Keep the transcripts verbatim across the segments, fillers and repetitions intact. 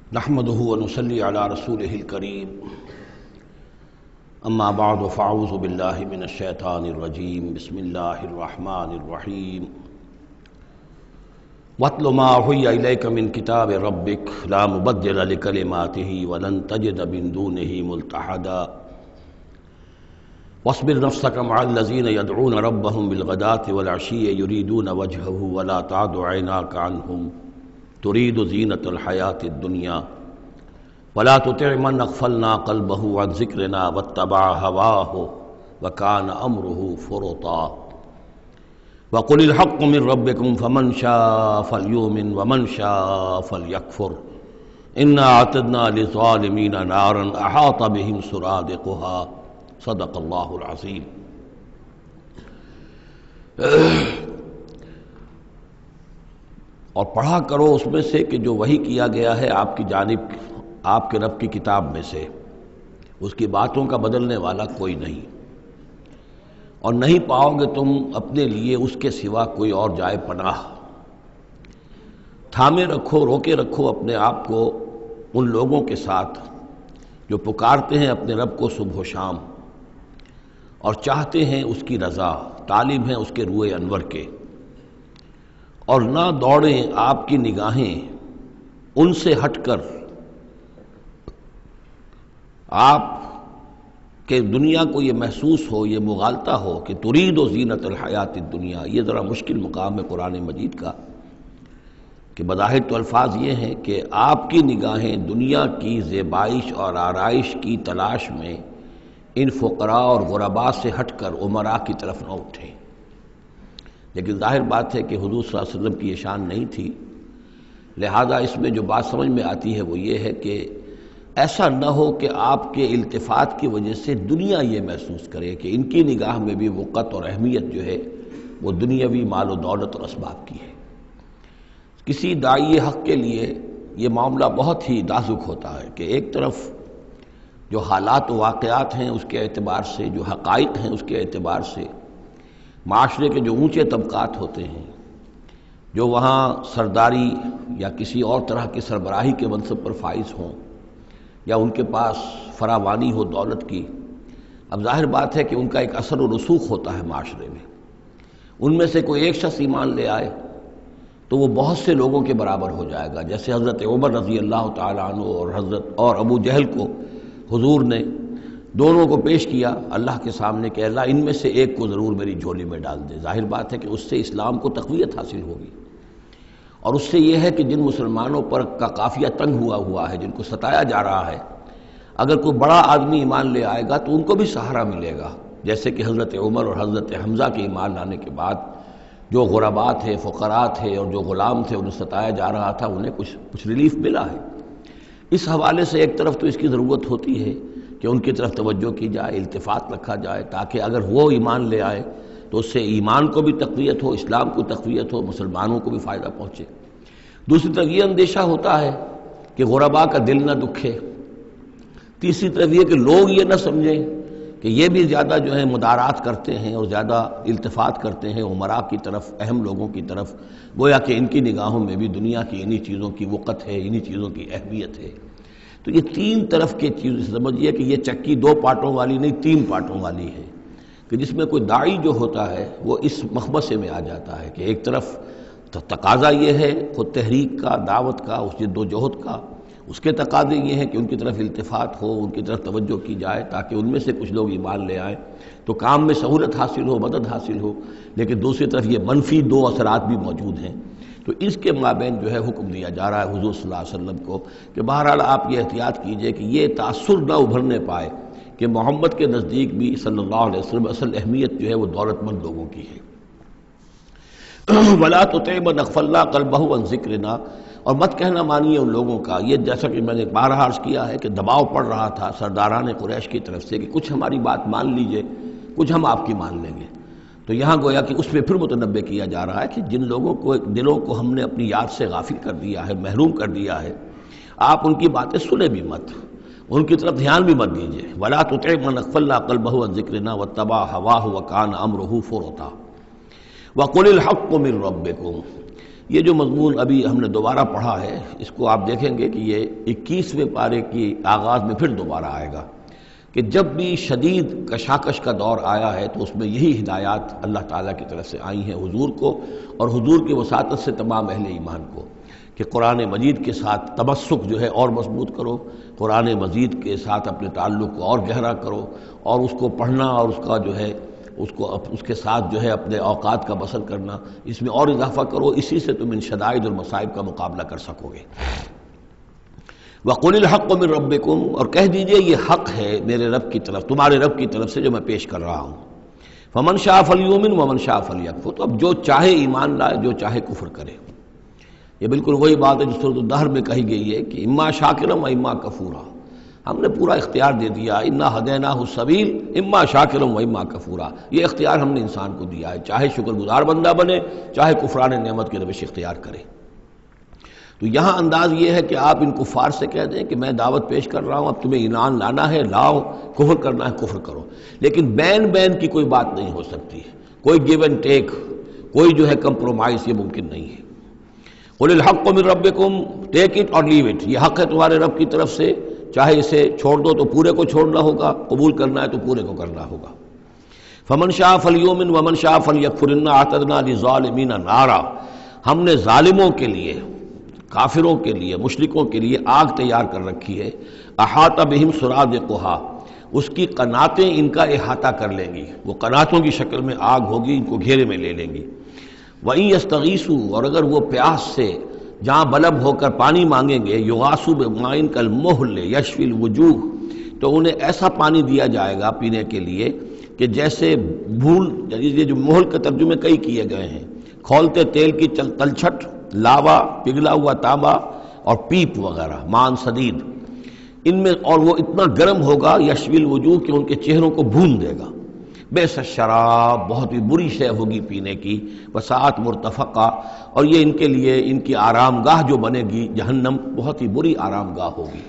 نحمده ونصلي على رسوله الكريم اما بعد فاعوذ بالله من الشیطان الرجیم بسم اللہ الرحمن الرحیم واتل ما اوحی الیک من کتاب ربک لا مبدل لکلماته ولن تجد من دونه ملتحدا واصبر نفسك مع الذين يدعون ربهم بالغداة والعشي يريدون وجهه ولا تعد عيناك عنهم تريد زینة الحیاة الدنیا ولا تطع من اغفلنا قلبه عن ذکرنا واتبع هواه وكان امره فرطا وقل الحق من ربكم فمن شاء فليؤمن ومن شاء فليكفر انا اعتدنا للظالمين نارا احاط بهم سرادقها صدق اللہ العظیم۔ اور پڑھا کرو اس میں سے کہ جو وحی کیا گیا ہے آپ کی جانب آپ کے رب کی کتاب میں سے، اس کی باتوں کا بدلنے والا کوئی نہیں، اور نہیں پاؤ گے تم اپنے لیے اس کے سوا کوئی اور جائے پناہ۔ تھامے رکھو، روکے رکھو اپنے آپ کو ان لوگوں کے ساتھ جو پکارتے ہیں اپنے رب کو صبح و شام اور چاہتے ہیں اس کی رضا، طالب ہیں اس کے روئے انور کے، اور نہ دوڑیں آپ کی نگاہیں ان سے ہٹ کر آپ کے دنیا کو یہ محسوس ہو، یہ مغالطہ ہو کہ ترید و زینت الحیات الدنیا۔ یہ ذرا مشکل مقام ہے قرآن مجید کا کہ بظاہر تو الفاظ یہ ہیں کہ آپ کی نگاہیں دنیا کی زیبائش اور آرائش کی تلاش میں ان فقراء اور غرباء سے ہٹ کر امراء کی طرف نہ اٹھیں، لیکن ظاہر بات ہے کہ حضور صلی اللہ علیہ وسلم کی یہ شان نہیں تھی، لہذا اس میں جو بات سمجھ میں آتی ہے وہ یہ ہے کہ ایسا نہ ہو کہ آپ کے التفات کی وجہ سے دنیا یہ محسوس کرے کہ ان کی نگاہ میں بھی وقت اور اہمیت جو ہے وہ دنیاوی مال و دولت اور اسباب کی ہے۔ کسی داعی حق کے لیے یہ معاملہ بہت ہی نازک ہوتا ہے کہ ایک طرف جو حالات و واقعات ہیں اس کے اعتبار سے، جو حقائق ہیں اس کے اعتبار سے، معاشرے کے جو اونچے طبقات ہوتے ہیں، جو وہاں سرداری یا کسی اور طرح کی سربراہی کے منصب پر فائز ہوں یا ان کے پاس فراوانی ہو دولت کی، اب ظاہر بات ہے کہ ان کا ایک اثر و رسوخ ہوتا ہے معاشرے میں۔ ان میں سے کوئی ایک شخص ایمان لے آئے تو وہ بہت سے لوگوں کے برابر ہو جائے گا، جیسے حضرت عمر رضی اللہ تعالیٰ عنہ اور حضرت اور ابو جہل کو حضور نے دونوں کو پیش کیا اللہ کے سامنے کہ اللہ ان میں سے ایک کو ضرور میری جھولی میں ڈال دے۔ ظاہر بات ہے کہ اس سے اسلام کو تقویت حاصل ہوگی، اور اس سے یہ ہے کہ جن مسلمانوں پر کا قافیہ تنگ ہوا ہوا ہے، جن کو ستایا جا رہا ہے، اگر کوئی بڑا آدمی ایمان لے آئے گا تو ان کو بھی سہارا ملے گا، جیسے کہ حضرت عمر اور حضرت حمزہ کے ایمان لانے کے بعد جو غرباء تھے، فقراء تھے اور جو غلام تھے انہیں ستایا جا رہا تھا، انہیں کچھ کچھ ریلیف ملا ہے۔ اس حوالے سے ایک طرف تو اس کی ضرورت ہوتی ہے کہ ان کی طرف توجہ کی جائے، التفات رکھا جائے، تاکہ اگر وہ ایمان لے آئے تو اس سے ایمان کو بھی تقویت ہو، اسلام کو تقویت ہو، مسلمانوں کو بھی فائدہ پہنچے۔ دوسری طرف یہ اندیشہ ہوتا ہے کہ غرباء کا دل نہ دکھے، تیسری طرف یہ کہ لوگ یہ نہ سمجھیں کہ یہ بھی زیادہ جو ہے مدارات کرتے ہیں اور زیادہ التفات کرتے ہیں امراء کی طرف، اہم لوگوں کی طرف، گویا کہ ان کی نگاہوں میں بھی دنیا کی انہی چیزوں کی وقت ہے، انہی چیزوں کی اہمیت ہے۔ تو یہ تین طرف کے چیز سمجھیے کہ یہ چکی دو پارٹوں والی نہیں، تین پارٹوں والی ہے، کہ جس میں کوئی داعی جو ہوتا ہے وہ اس مخمصے میں آ جاتا ہے کہ ایک طرف تقاضا یہ ہے خود تحریک کا، دعوت کا، اس جد و جہد کا، اس کے تقاضے یہ ہیں کہ ان کی طرف التفات ہو، ان کی طرف توجہ کی جائے تاکہ ان میں سے کچھ لوگ ایمان لے آئیں تو کام میں سہولت حاصل ہو، مدد حاصل ہو، لیکن دوسری طرف یہ منفی دو اثرات بھی موجود ہیں۔ تو اس کے مابین جو ہے حکم دیا جا رہا ہے حضور صلی اللہ علیہ وسلم کو کہ بہرحال آپ یہ احتیاط کیجئے کہ یہ تاثر نہ ابھرنے پائے کہ محمد کے نزدیک بھی صلی اللہ علیہ وسلم اصل اہمیت جو ہے وہ دولت مند لوگوں کی ہے۔ وَلَا تُطِعْ مَنْ أَغْفَلْنَا قَلْبَهُ عَنْ ذِكْرِنَا، اور مت کہنا مانیے ان لوگوں کا، یہ جیسا کہ میں نے بارہا عرض کیا ہے کہ دباؤ پڑ رہا تھا سرداران قریش کی طرف سے کہ کچھ ہماری بات مان لیجئے، کچھ ہم آپ کی مان لیں گے۔ تو یہاں گویا کہ اس پہ پھر متنبہ کیا جا رہا ہے کہ جن لوگوں کو دلوں کو ہم نے اپنی یاد سے غافل کر دیا ہے، محروم کر دیا ہے، آپ ان کی باتیں سنیں بھی مت، ان کی طرف دھیان بھی مت دیجیے۔ وَلَا تُطِعْ مَنْ أَغْفَلْنَا قَلْبَهُ عَنْ ذِكْرِنَا وَاتَّبَعَ هَوَاهُ وَكَانَ أَمْرُهُ فُرُطًا وَقُلِ الْحَقُّ مِنْ رَبِّكُمْ۔ یہ جو مضمون ابھی ہم نے دوبارہ پڑھا ہے، اس کو آپ دیکھیں گے کہ یہ اکیسویں پارے کی آغاز میں پھر دوبارہ آئے گا کہ جب بھی شدید کشاکش کا دور آیا ہے تو اس میں یہی ہدایات اللہ تعالیٰ کی طرف سے آئی ہیں حضور کو اور حضور کی وساطت سے تمام اہل ایمان کو، کہ قرآن مجید کے ساتھ تمسک جو ہے اور مضبوط کرو، قرآن مجید کے ساتھ اپنے تعلق کو اور گہرا کرو، اور اس کو پڑھنا اور اس کا جو ہے اس کو اس کے ساتھ جو ہے اپنے اوقات کا بسر کرنا، اس میں اور اضافہ کرو، اسی سے تم ان شدائد اور مصائب کا مقابلہ کر سکو گے۔ وَقُلِ الْحَقُّ مِن رَبِّكُمْ، اور کہہ دیجئے یہ حق ہے میرے رب کی طرف، تمہارے رب کی طرف سے جو میں پیش کر رہا ہوں۔ فَمَن شَاءَ فَلْيُؤْمِنْ وَمَن شَاءَ فَلْيَكْفُرْ، تو اب جو چاہے ایمان لائے، جو چاہے کفر کرے۔ یہ بالکل وہی بات ہے جو سورۃ الدہر میں کہی گئی ہے کہ اما شاکرا و اما کفورا، ہم نے پورا اختیار دے دیا، انا ہدیناہ السبیل اما شاکرا و اما کفورا، یہ اختیار ہم نے انسان کو دیا ہے، چاہے شکر گزار بندہ بنے، چاہے کفران نعمت کی روش اختیار کرے۔ تو یہاں انداز یہ ہے کہ آپ ان کفار سے کہہ دیں کہ میں دعوت پیش کر رہا ہوں، اب تمہیں ایمان لانا ہے لاؤ، کفر کرنا ہے کفر کرو، لیکن بین بین کی کوئی بات نہیں ہو سکتی، کوئی گیو اینڈ ٹیک، کوئی جو ہے کمپرومائز یہ ممکن نہیں ہے۔ قُلِ الْحَقُّ مِن رَبِّكُمْ، ٹیک اٹ اور لیو اٹ، یہ حق ہے تمہارے رب کی طرف سے، چاہے اسے چھوڑ دو تو پورے کو چھوڑنا ہوگا، قبول کرنا ہے تو پورے کو کرنا ہوگا۔ فَمَن شَاءَ فَلْيُؤْمِنْ وَمَن شَاءَ فَلْيَكْفُرْ إِنَّا أَعْتَدْنَا لِلظَّالِمِينَ نَارًا، ہم نے ظالموں کے لیے، کافروں کے لیے، مشرکوں کے لیے آگ تیار کر رکھی ہے، احاطہ بہم سرادقها، اس کی قناتیں ان کا احاطہ کر لیں گی، وہ قناتوں کی شکل میں آگ ہوگی، ان کو گھیرے میں لے لیں گی۔ وَإِن يَسْتَغِيثُوا، اور اگر وہ پیاس سے جہاں بلب ہو کر پانی مانگیں گے، یغاثوا بماء کالمہل یشفی الوجوہ، تو انہیں ایسا پانی دیا جائے گا پینے کے لیے کہ جیسے بھول، یہ جو محل کے ترجمے کئی کیے گئے ہیں، کھولتے تیل کی تلچھٹ، لاوا، پگھلا ہوا تانبا اور پیپ وغیرہ، مان سدید، ان میں، اور وہ اتنا گرم ہوگا یشوی الوجوہ کہ ان کے چہروں کو بھون دے گا۔ بیس الشراب، بہت ہی بری شے ہوگی پینے کی، وساعت مرتفقہ، اور یہ ان کے لیے ان کی آرام گاہ جو بنے گی جہنم، بہت ہی بری آرام گاہ ہوگی۔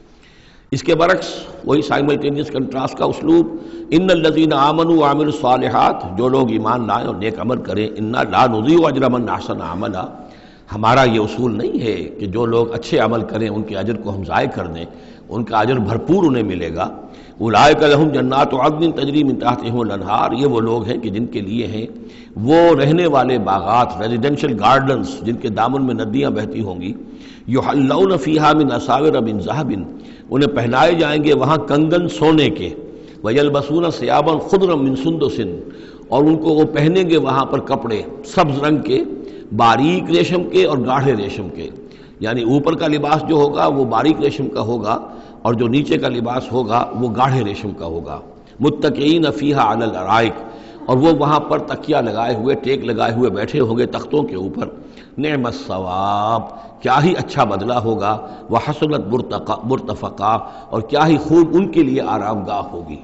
اس کے برعکس وہی سائملٹینیس کنٹراسٹ کا اسلوب، ان الذین آمنوا وعملوا الصالحات، جو لوگ ایمان لائیں اور نیک عمل کریں، انا لا نضیع اجر من احسن عملا، ہمارا یہ اصول نہیں ہے کہ جو لوگ اچھے عمل کریں ان کے اجر کو ہم ضائع کر دیں، ان کا اجر بھرپور انہیں ملے گا۔ اولئک لہم جنات عدن تجری من تحتہم الانہار، یہ وہ لوگ ہیں کہ جن کے لیے ہیں وہ رہنے والے باغات، ریزیڈینشل گارڈنز، جن کے دامن میں ندیاں بہتی ہوں گی، یحلون فیہا من اساور من ذہب، انہیں پہنائے جائیں گے وہاں کنگن سونے کے، ویلبسون ثیابا خضرا من سندس، اور ان کو وہ پہنیں گے وہاں پر کپڑے سبز رنگ کے، باریک ریشم کے اور گاڑھے ریشم کے، یعنی اوپر کا لباس جو ہوگا وہ باریک ریشم کا ہوگا اور جو نیچے کا لباس ہوگا وہ گاڑھے ریشم کا ہوگا۔ متکئین فیہا علی الارائک، اور وہ وہاں پر تکیہ لگائے ہوئے، ٹیک لگائے ہوئے بیٹھے ہوں گے تختوں کے اوپر۔ نعم الثواب، کیا ہی اچھا بدلہ ہوگا، وحسنت مرتفقہ، اور کیا ہی خوب ان کے لیے آرام گاہ ہوگی۔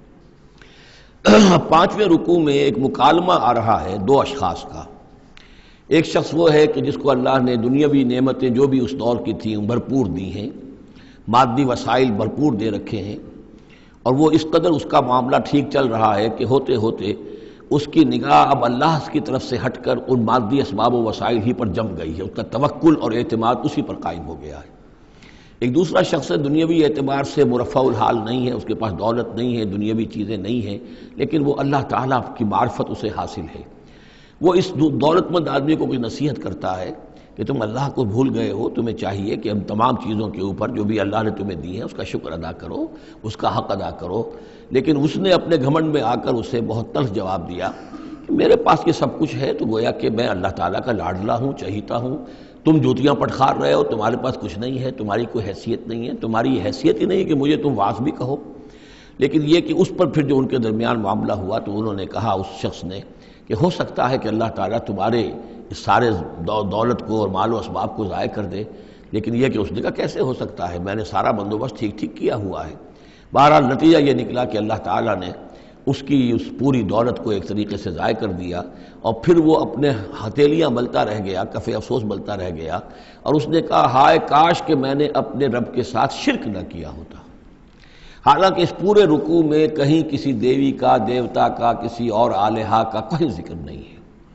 پانچویں رکوع میں ایک مکالمہ آ رہا ہے دو اشخاص کا۔ ایک شخص وہ ہے کہ جس کو اللہ نے دنیاوی نعمتیں جو بھی اس دور کی تھیں بھرپور دی ہیں، مادی وسائل بھرپور دے رکھے ہیں، اور وہ اس قدر اس کا معاملہ ٹھیک چل رہا ہے کہ ہوتے ہوتے اس کی نگاہ اب اللہ کی طرف سے ہٹ کر ان مادی اسباب و وسائل ہی پر جم گئی ہے، اس کا توکل اور اعتماد اسی پر قائم ہو گیا ہے۔ ایک دوسرا شخص ہے دنیاوی اعتبار سے مرفع الحال نہیں ہے، اس کے پاس دولت نہیں ہے، دنیاوی چیزیں نہیں ہیں، لیکن وہ اللہ تعالیٰ کی معرفت اسے حاصل ہے۔ وہ اس دولت مند آدمی کو کوئی نصیحت کرتا ہے کہ تم اللہ کو بھول گئے ہو، تمہیں چاہیے کہ ہم تمام چیزوں کے اوپر جو بھی اللہ نے تمہیں دی ہے اس کا شکر ادا کرو، اس کا حق ادا کرو۔ لیکن اس نے اپنے گھمنڈ میں آ کر اسے بہت تلخ جواب دیا کہ میرے پاس یہ سب کچھ ہے تو گویا کہ میں اللہ تعالیٰ کا لاڈلا ہوں، چہیتا ہوں، تم جوتیاں پٹخار رہے ہو، تمہارے پاس کچھ نہیں ہے، تمہاری کوئی حیثیت نہیں ہے، تمہاری یہ حیثیت ہی نہیں کہ مجھے تم واعظ بھی کہو۔ لیکن یہ کہ اس پر پھر جو ان کے درمیان معاملہ ہوا تو انہوں نے کہا اس شخص نے کہ ہو سکتا ہے کہ اللہ تعالیٰ تمہارے اس سارے دولت کو اور مال و اسباب کو ضائع کر دے، لیکن یہ کہ اس نے کہا کیسے ہو سکتا ہے، میں نے سارا بندوبست ٹھیک ٹھیک کیا ہوا ہے۔ بہرحال نتیجہ یہ نکلا کہ اللہ تعالیٰ نے اس کی اس پوری دولت کو ایک طریقے سے ضائع کر دیا، اور پھر وہ اپنے ہتھیلیاں ملتا رہ گیا، کف افسوس ملتا رہ گیا، اور اس نے کہا ہائے کاش کہ میں نے اپنے رب کے ساتھ شرک نہ کیا ہوتا۔ حالانکہ اس پورے رکوع میں کہیں کسی دیوی کا، دیوتا کا، کسی اور الہا کا کوئی ذکر نہیں ہے۔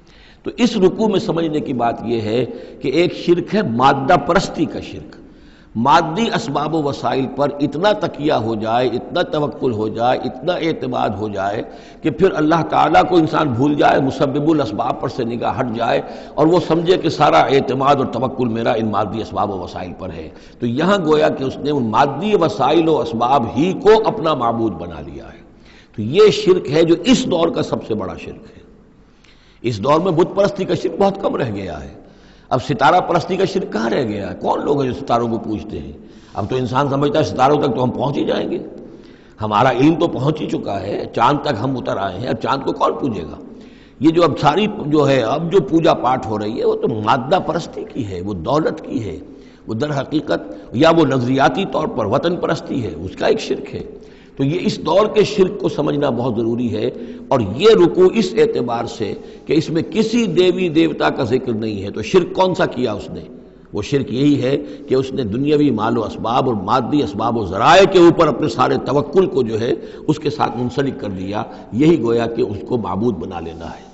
تو اس رکوع میں سمجھنے کی بات یہ ہے کہ ایک شرک ہے مادہ پرستی کا شرک، مادی اسباب و وسائل پر اتنا تکیہ ہو جائے، اتنا توکل ہو جائے، اتنا اعتماد ہو جائے کہ پھر اللہ تعالیٰ کو انسان بھول جائے، مسبب الاسباب پر سے نگاہ ہٹ جائے اور وہ سمجھے کہ سارا اعتماد اور توکل میرا ان مادی اسباب و وسائل پر ہے۔ تو یہاں گویا کہ اس نے ان مادی وسائل و اسباب ہی کو اپنا معبود بنا لیا ہے۔ تو یہ شرک ہے جو اس دور کا سب سے بڑا شرک ہے۔ اس دور میں بت پرستی کا شرک بہت کم رہ گیا ہے، اب ستارہ پرستی کا شرک کہاں رہ گیا ہے؟ کون لوگ ہیں جو ستاروں کو پوجتے ہیں؟ اب تو انسان سمجھتا ہے ستاروں تک تو ہم پہنچ ہی جائیں گے، ہمارا علم تو پہنچ ہی چکا ہے، چاند تک ہم اتر آئے ہیں، اب چاند کو کون پوجے گا؟ یہ جو اب ساری جو ہے اب جو پوجا پاٹ ہو رہی ہے وہ تو مادہ پرستی کی ہے، وہ دولت کی ہے، وہ در حقیقت یا وہ نظریاتی طور پر وطن پرستی ہے، اس کا ایک شرک ہے۔ تو یہ اس دور کے شرک کو سمجھنا بہت ضروری ہے، اور یہ رکوع اس اعتبار سے کہ اس میں کسی دیوی دیوتا کا ذکر نہیں ہے۔ تو شرک کون سا کیا اس نے؟ وہ شرک یہی ہے کہ اس نے دنیاوی مال و اسباب اور مادی اسباب و ذرائع کے اوپر اپنے سارے توکل کو جو ہے اس کے ساتھ منسلک کر دیا، یہی گویا کہ اس کو معبود بنا لینا ہے۔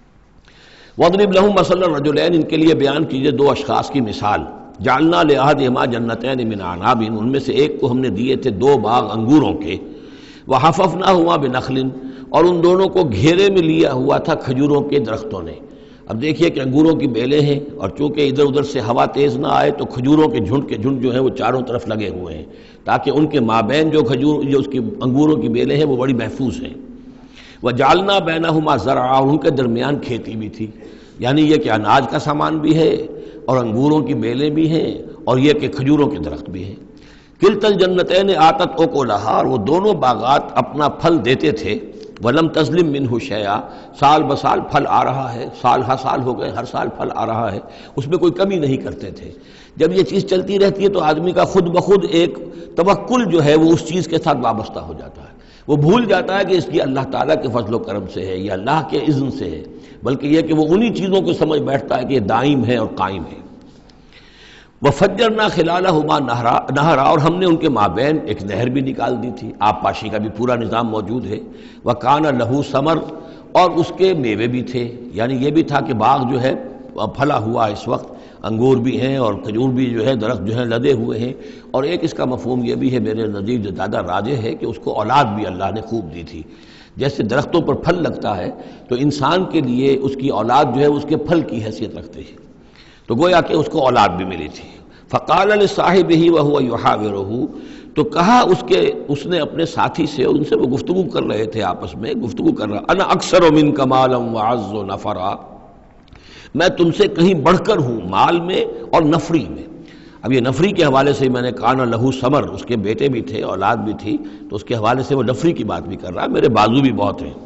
وَاضْرِبْ لَهُم مَثَلَ الرَّجُلَيْنِ، ان کے لیے بیان کیجئے دو اشخاص کی مثال۔ جعلنا لأحدهما جنتین من اعناب، ان میں سے ایک کو ہم نے دیے تھے دو باغ انگوروں کے، وحففناهما بنخل، اور ان دونوں کو گھیرے میں لیا ہوا تھا کھجوروں کے درختوں نے۔ اب دیکھیے کہ انگوروں کی بیلیں ہیں، اور چونکہ ادھر ادھر سے ہوا تیز نہ آئے تو کھجوروں کے جھنڈ کے جھنڈ جو ہیں وہ چاروں طرف لگے ہوئے ہیں، تاکہ ان کے مابین جو کھجور جو اس کی انگوروں کی بیلیں ہیں وہ بڑی محفوظ ہیں۔ وجعلنا بینہما زرعا، ان کے درمیان کھیتی بھی تھی، یعنی یہ کہ اناج کا سامان بھی ہے اور انگوروں کی بیلیں بھی ہیں اور یہ کہ کھجوروں کے درخت بھی ہیں۔ کلتا الجنتین آتت اکلہا، اور وہ دونوں باغات اپنا پھل دیتے تھے، ولم تظلم منہ شیئا، سال بسال پھل آ رہا ہے، سال ہر سال ہو گئے، ہر سال پھل آ رہا ہے، اس میں کوئی کمی نہیں کرتے تھے۔ جب یہ چیز چلتی رہتی ہے تو آدمی کا خود بخود ایک توکل جو ہے وہ اس چیز کے ساتھ وابستہ ہو جاتا ہے، وہ بھول جاتا ہے کہ اس کی اللہ تعالیٰ کے فضل و کرم سے ہے یا اللہ کے اذن سے ہے، بلکہ یہ کہ وہ انہی چیزوں کو سمجھ بیٹھتا ہے کہ یہ دائم ہے اور قائم ہے۔ وَفَجَّرْنَا خِلَالَهُمَا نَهْرًا، اور ہم نے ان کے مابین ایک نہر بھی نکال دی تھی، آب پاشی کا بھی پورا نظام موجود ہے۔ وَكَانَ لَهُ ثَمَرٌ، اور اس کے میوے بھی تھے، یعنی یہ بھی تھا کہ باغ جو ہے پھلا ہوا اس وقت، انگور بھی ہیں اور کھجور بھی جو ہے درخت جو ہیں لدے ہوئے ہیں، اور ایک اس کا مفہوم یہ بھی ہے میرے نزدیک جو زیادہ راجح ہے کہ اس کو اولاد بھی اللہ نے خوب دی تھی۔ جیسے درختوں پر پھل لگتا ہے تو انسان کے لیے اس کی اولاد جو ہے اس کے پھل کی حیثیت رکھتے ہیں، تو گویا کہ اس کو اولاد بھی ملی تھی۔ فقال لصاحبہ وہو یحاورہ، تو کہا اس کے اس نے اپنے ساتھی سے، ان سے وہ گفتگو کر رہے تھے، آپس میں گفتگو کر رہا، انا اکثر منک مالا واعز نفرا، میں تم سے کہیں بڑھ کر ہوں مال میں اور نفری میں۔ اب یہ نفری کے حوالے سے میں نے کانا لہو ثمر، اس کے بیٹے بھی تھے، اولاد بھی تھی، تو اس کے حوالے سے وہ نفری کی بات بھی کر رہا ہے، میرے بازو بھی بہت ہیں۔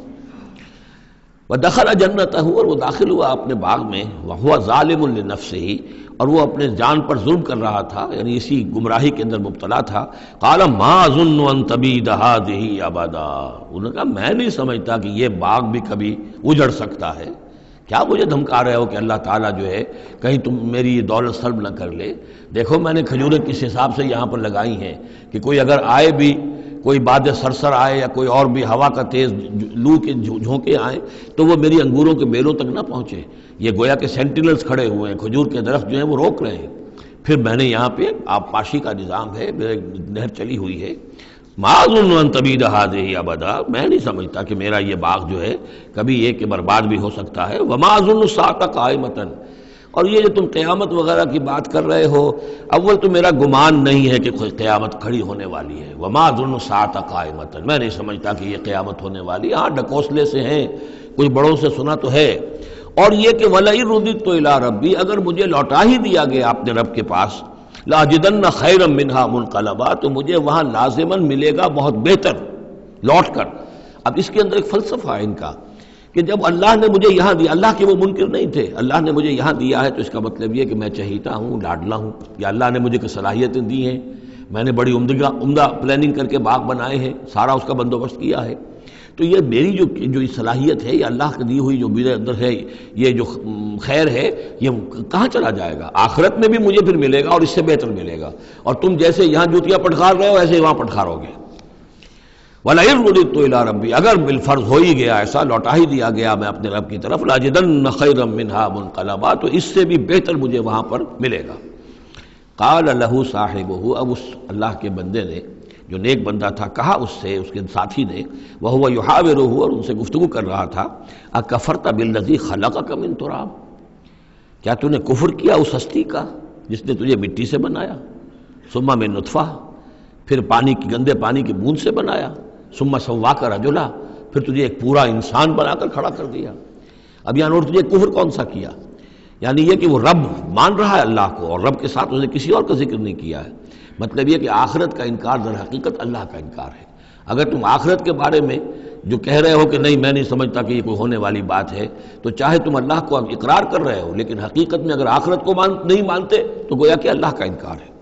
وَدَخَلَ جَنَّتَهُ، اور وہ داخل ہوا اپنے باغ میں، وَهُوَ ظَالِمٌ لِنَفْسِهِ، اور وہ اپنے جان پر ظلم کر رہا تھا، یعنی اسی گمراہی کے اندر مبتلا تھا۔ قَالَ مَا أَظُنُّ أَن تَبِيدَ هَٰذِهِ أَبَدًا، انہوں نے کہا میں نہیں سمجھتا کہ یہ باغ بھی کبھی اجڑ سکتا ہے، کیا مجھے دھمکا رہے ہو کہ اللہ تعالیٰ جو ہے کہیں تم میری یہ دولت سلب نہ کر لے؟ دیکھو میں نے کھجوریں کس حساب سے یہاں پر لگائی ہیں کہ کوئی اگر آئے بھی، کوئی باد سرسر آئے یا کوئی اور بھی ہوا کا تیز لو کے جھونکے آئیں تو وہ میری انگوروں کے بیلوں تک نہ پہنچے۔ یہ گویا کہ سینٹینلز کھڑے ہوئے ہیں، کھجور کے درخت جو ہیں وہ روک رہے ہیں۔ پھر میں نے یہاں پہ آب پاشی کا نظام ہے، میرے نہر چلی ہوئی ہے۔ ما اظن ان تبید هذه ابدا، میں نہیں سمجھتا کہ میرا یہ باغ جو ہے کبھی یہ کہ برباد بھی ہو سکتا ہے۔ وما اظن الساعة قائمة، اور یہ جو تم قیامت وغیرہ کی بات کر رہے ہو، اول تو میرا گمان نہیں ہے کہ کوئی قیامت کھڑی ہونے والی ہے۔ وما اظن الساعة قائمة، میں نہیں سمجھتا کہ یہ قیامت ہونے والی، ہاں ڈکوسلے سے ہیں، کچھ بڑوں سے سنا تو ہے۔ اور یہ کہ وَلَئِن رُدِدتُّ إِلَىٰ رَبِّي، اگر مجھے لوٹا ہی دیا گیا اپنے رب کے پاس، لَأَجِدَنَّ خَيْرًا مِّنْهَا مُنْقَلَبًا، تو مجھے وہاں لازماً ملے گا بہت بہتر لوٹ کر۔ اب اس کے اندر ایک فلسفہ ہے ان کا کہ جب اللہ نے مجھے یہاں دیا، اللہ کے وہ منکر نہیں تھے، اللہ نے مجھے یہاں دیا ہے تو اس کا مطلب یہ کہ میں چہیتا ہوں، لاڈلا ہوں، یا اللہ نے مجھے کچھ صلاحیتیں دی ہیں، میں نے بڑی عمدہ عمدہ پلاننگ کر کے باغ بنائے ہیں، سارا اس کا بندوبست کیا ہے، تو یہ میری جو جو صلاحیت ہے، یہ اللہ کی دی ہوئی جو میرے اندر ہے، یہ جو خیر ہے، یہ کہاں چلا جائے گا؟ آخرت میں بھی مجھے پھر ملے گا اور اس سے بہتر ملے گا، اور تم جیسے یہاں جوتیاں پٹخار رہے ہو ایسے وہاں پٹخارو گے۔ وَلَئِن رُدِدتُّ إِلَىٰ رَبِّي، اگر بالفرض ہو ہی گیا ایسا، لوٹا ہی دیا گیا میں اپنے رب کی طرف، لَأَجِدَنَّ خَيْرًا مِّنْهَا مُنقَلَبًا، تو اس سے بھی بہتر مجھے وہاں پر ملے گا۔ قال لَهُ صَاحِبُهُ، اب اس اللہ کے بندے نے جو نیک بندہ تھا کہا اس سے، اس کے ساتھی نے، وَهُوَ يُحَاوِرُهُ، اور ان سے گفتگو کر رہا تھا، أَكَفَرْتَ بِالَّذِي خَلَقَكَ مِن تُرَابٍ، کیا تو نے کفر کیا اس ہستی کا جس نے تجھے مٹی سے بنایا، ثم من نطفہ، پھر پانی کی گندے پانی کی بوند سے بنایا، ثم سواک رجلا، پھر تجھے ایک پورا انسان بنا کر کھڑا کر دیا۔ اب یہاں اور تجھے کفر کون سا کیا؟ یعنی یہ کہ وہ رب مان رہا ہے اللہ کو، اور رب کے ساتھ اس نے کسی اور کا ذکر نہیں کیا ہے۔ مطلب یہ کہ آخرت کا انکار در حقیقت اللہ کا انکار ہے۔ اگر تم آخرت کے بارے میں جو کہہ رہے ہو کہ نہیں میں نہیں سمجھتا کہ یہ کوئی ہونے والی بات ہے، تو چاہے تم اللہ کو اقرار کر رہے ہو، لیکن حقیقت میں اگر آخرت کو مان نہیں مانتے تو گویا کہ اللہ کا انکار ہے۔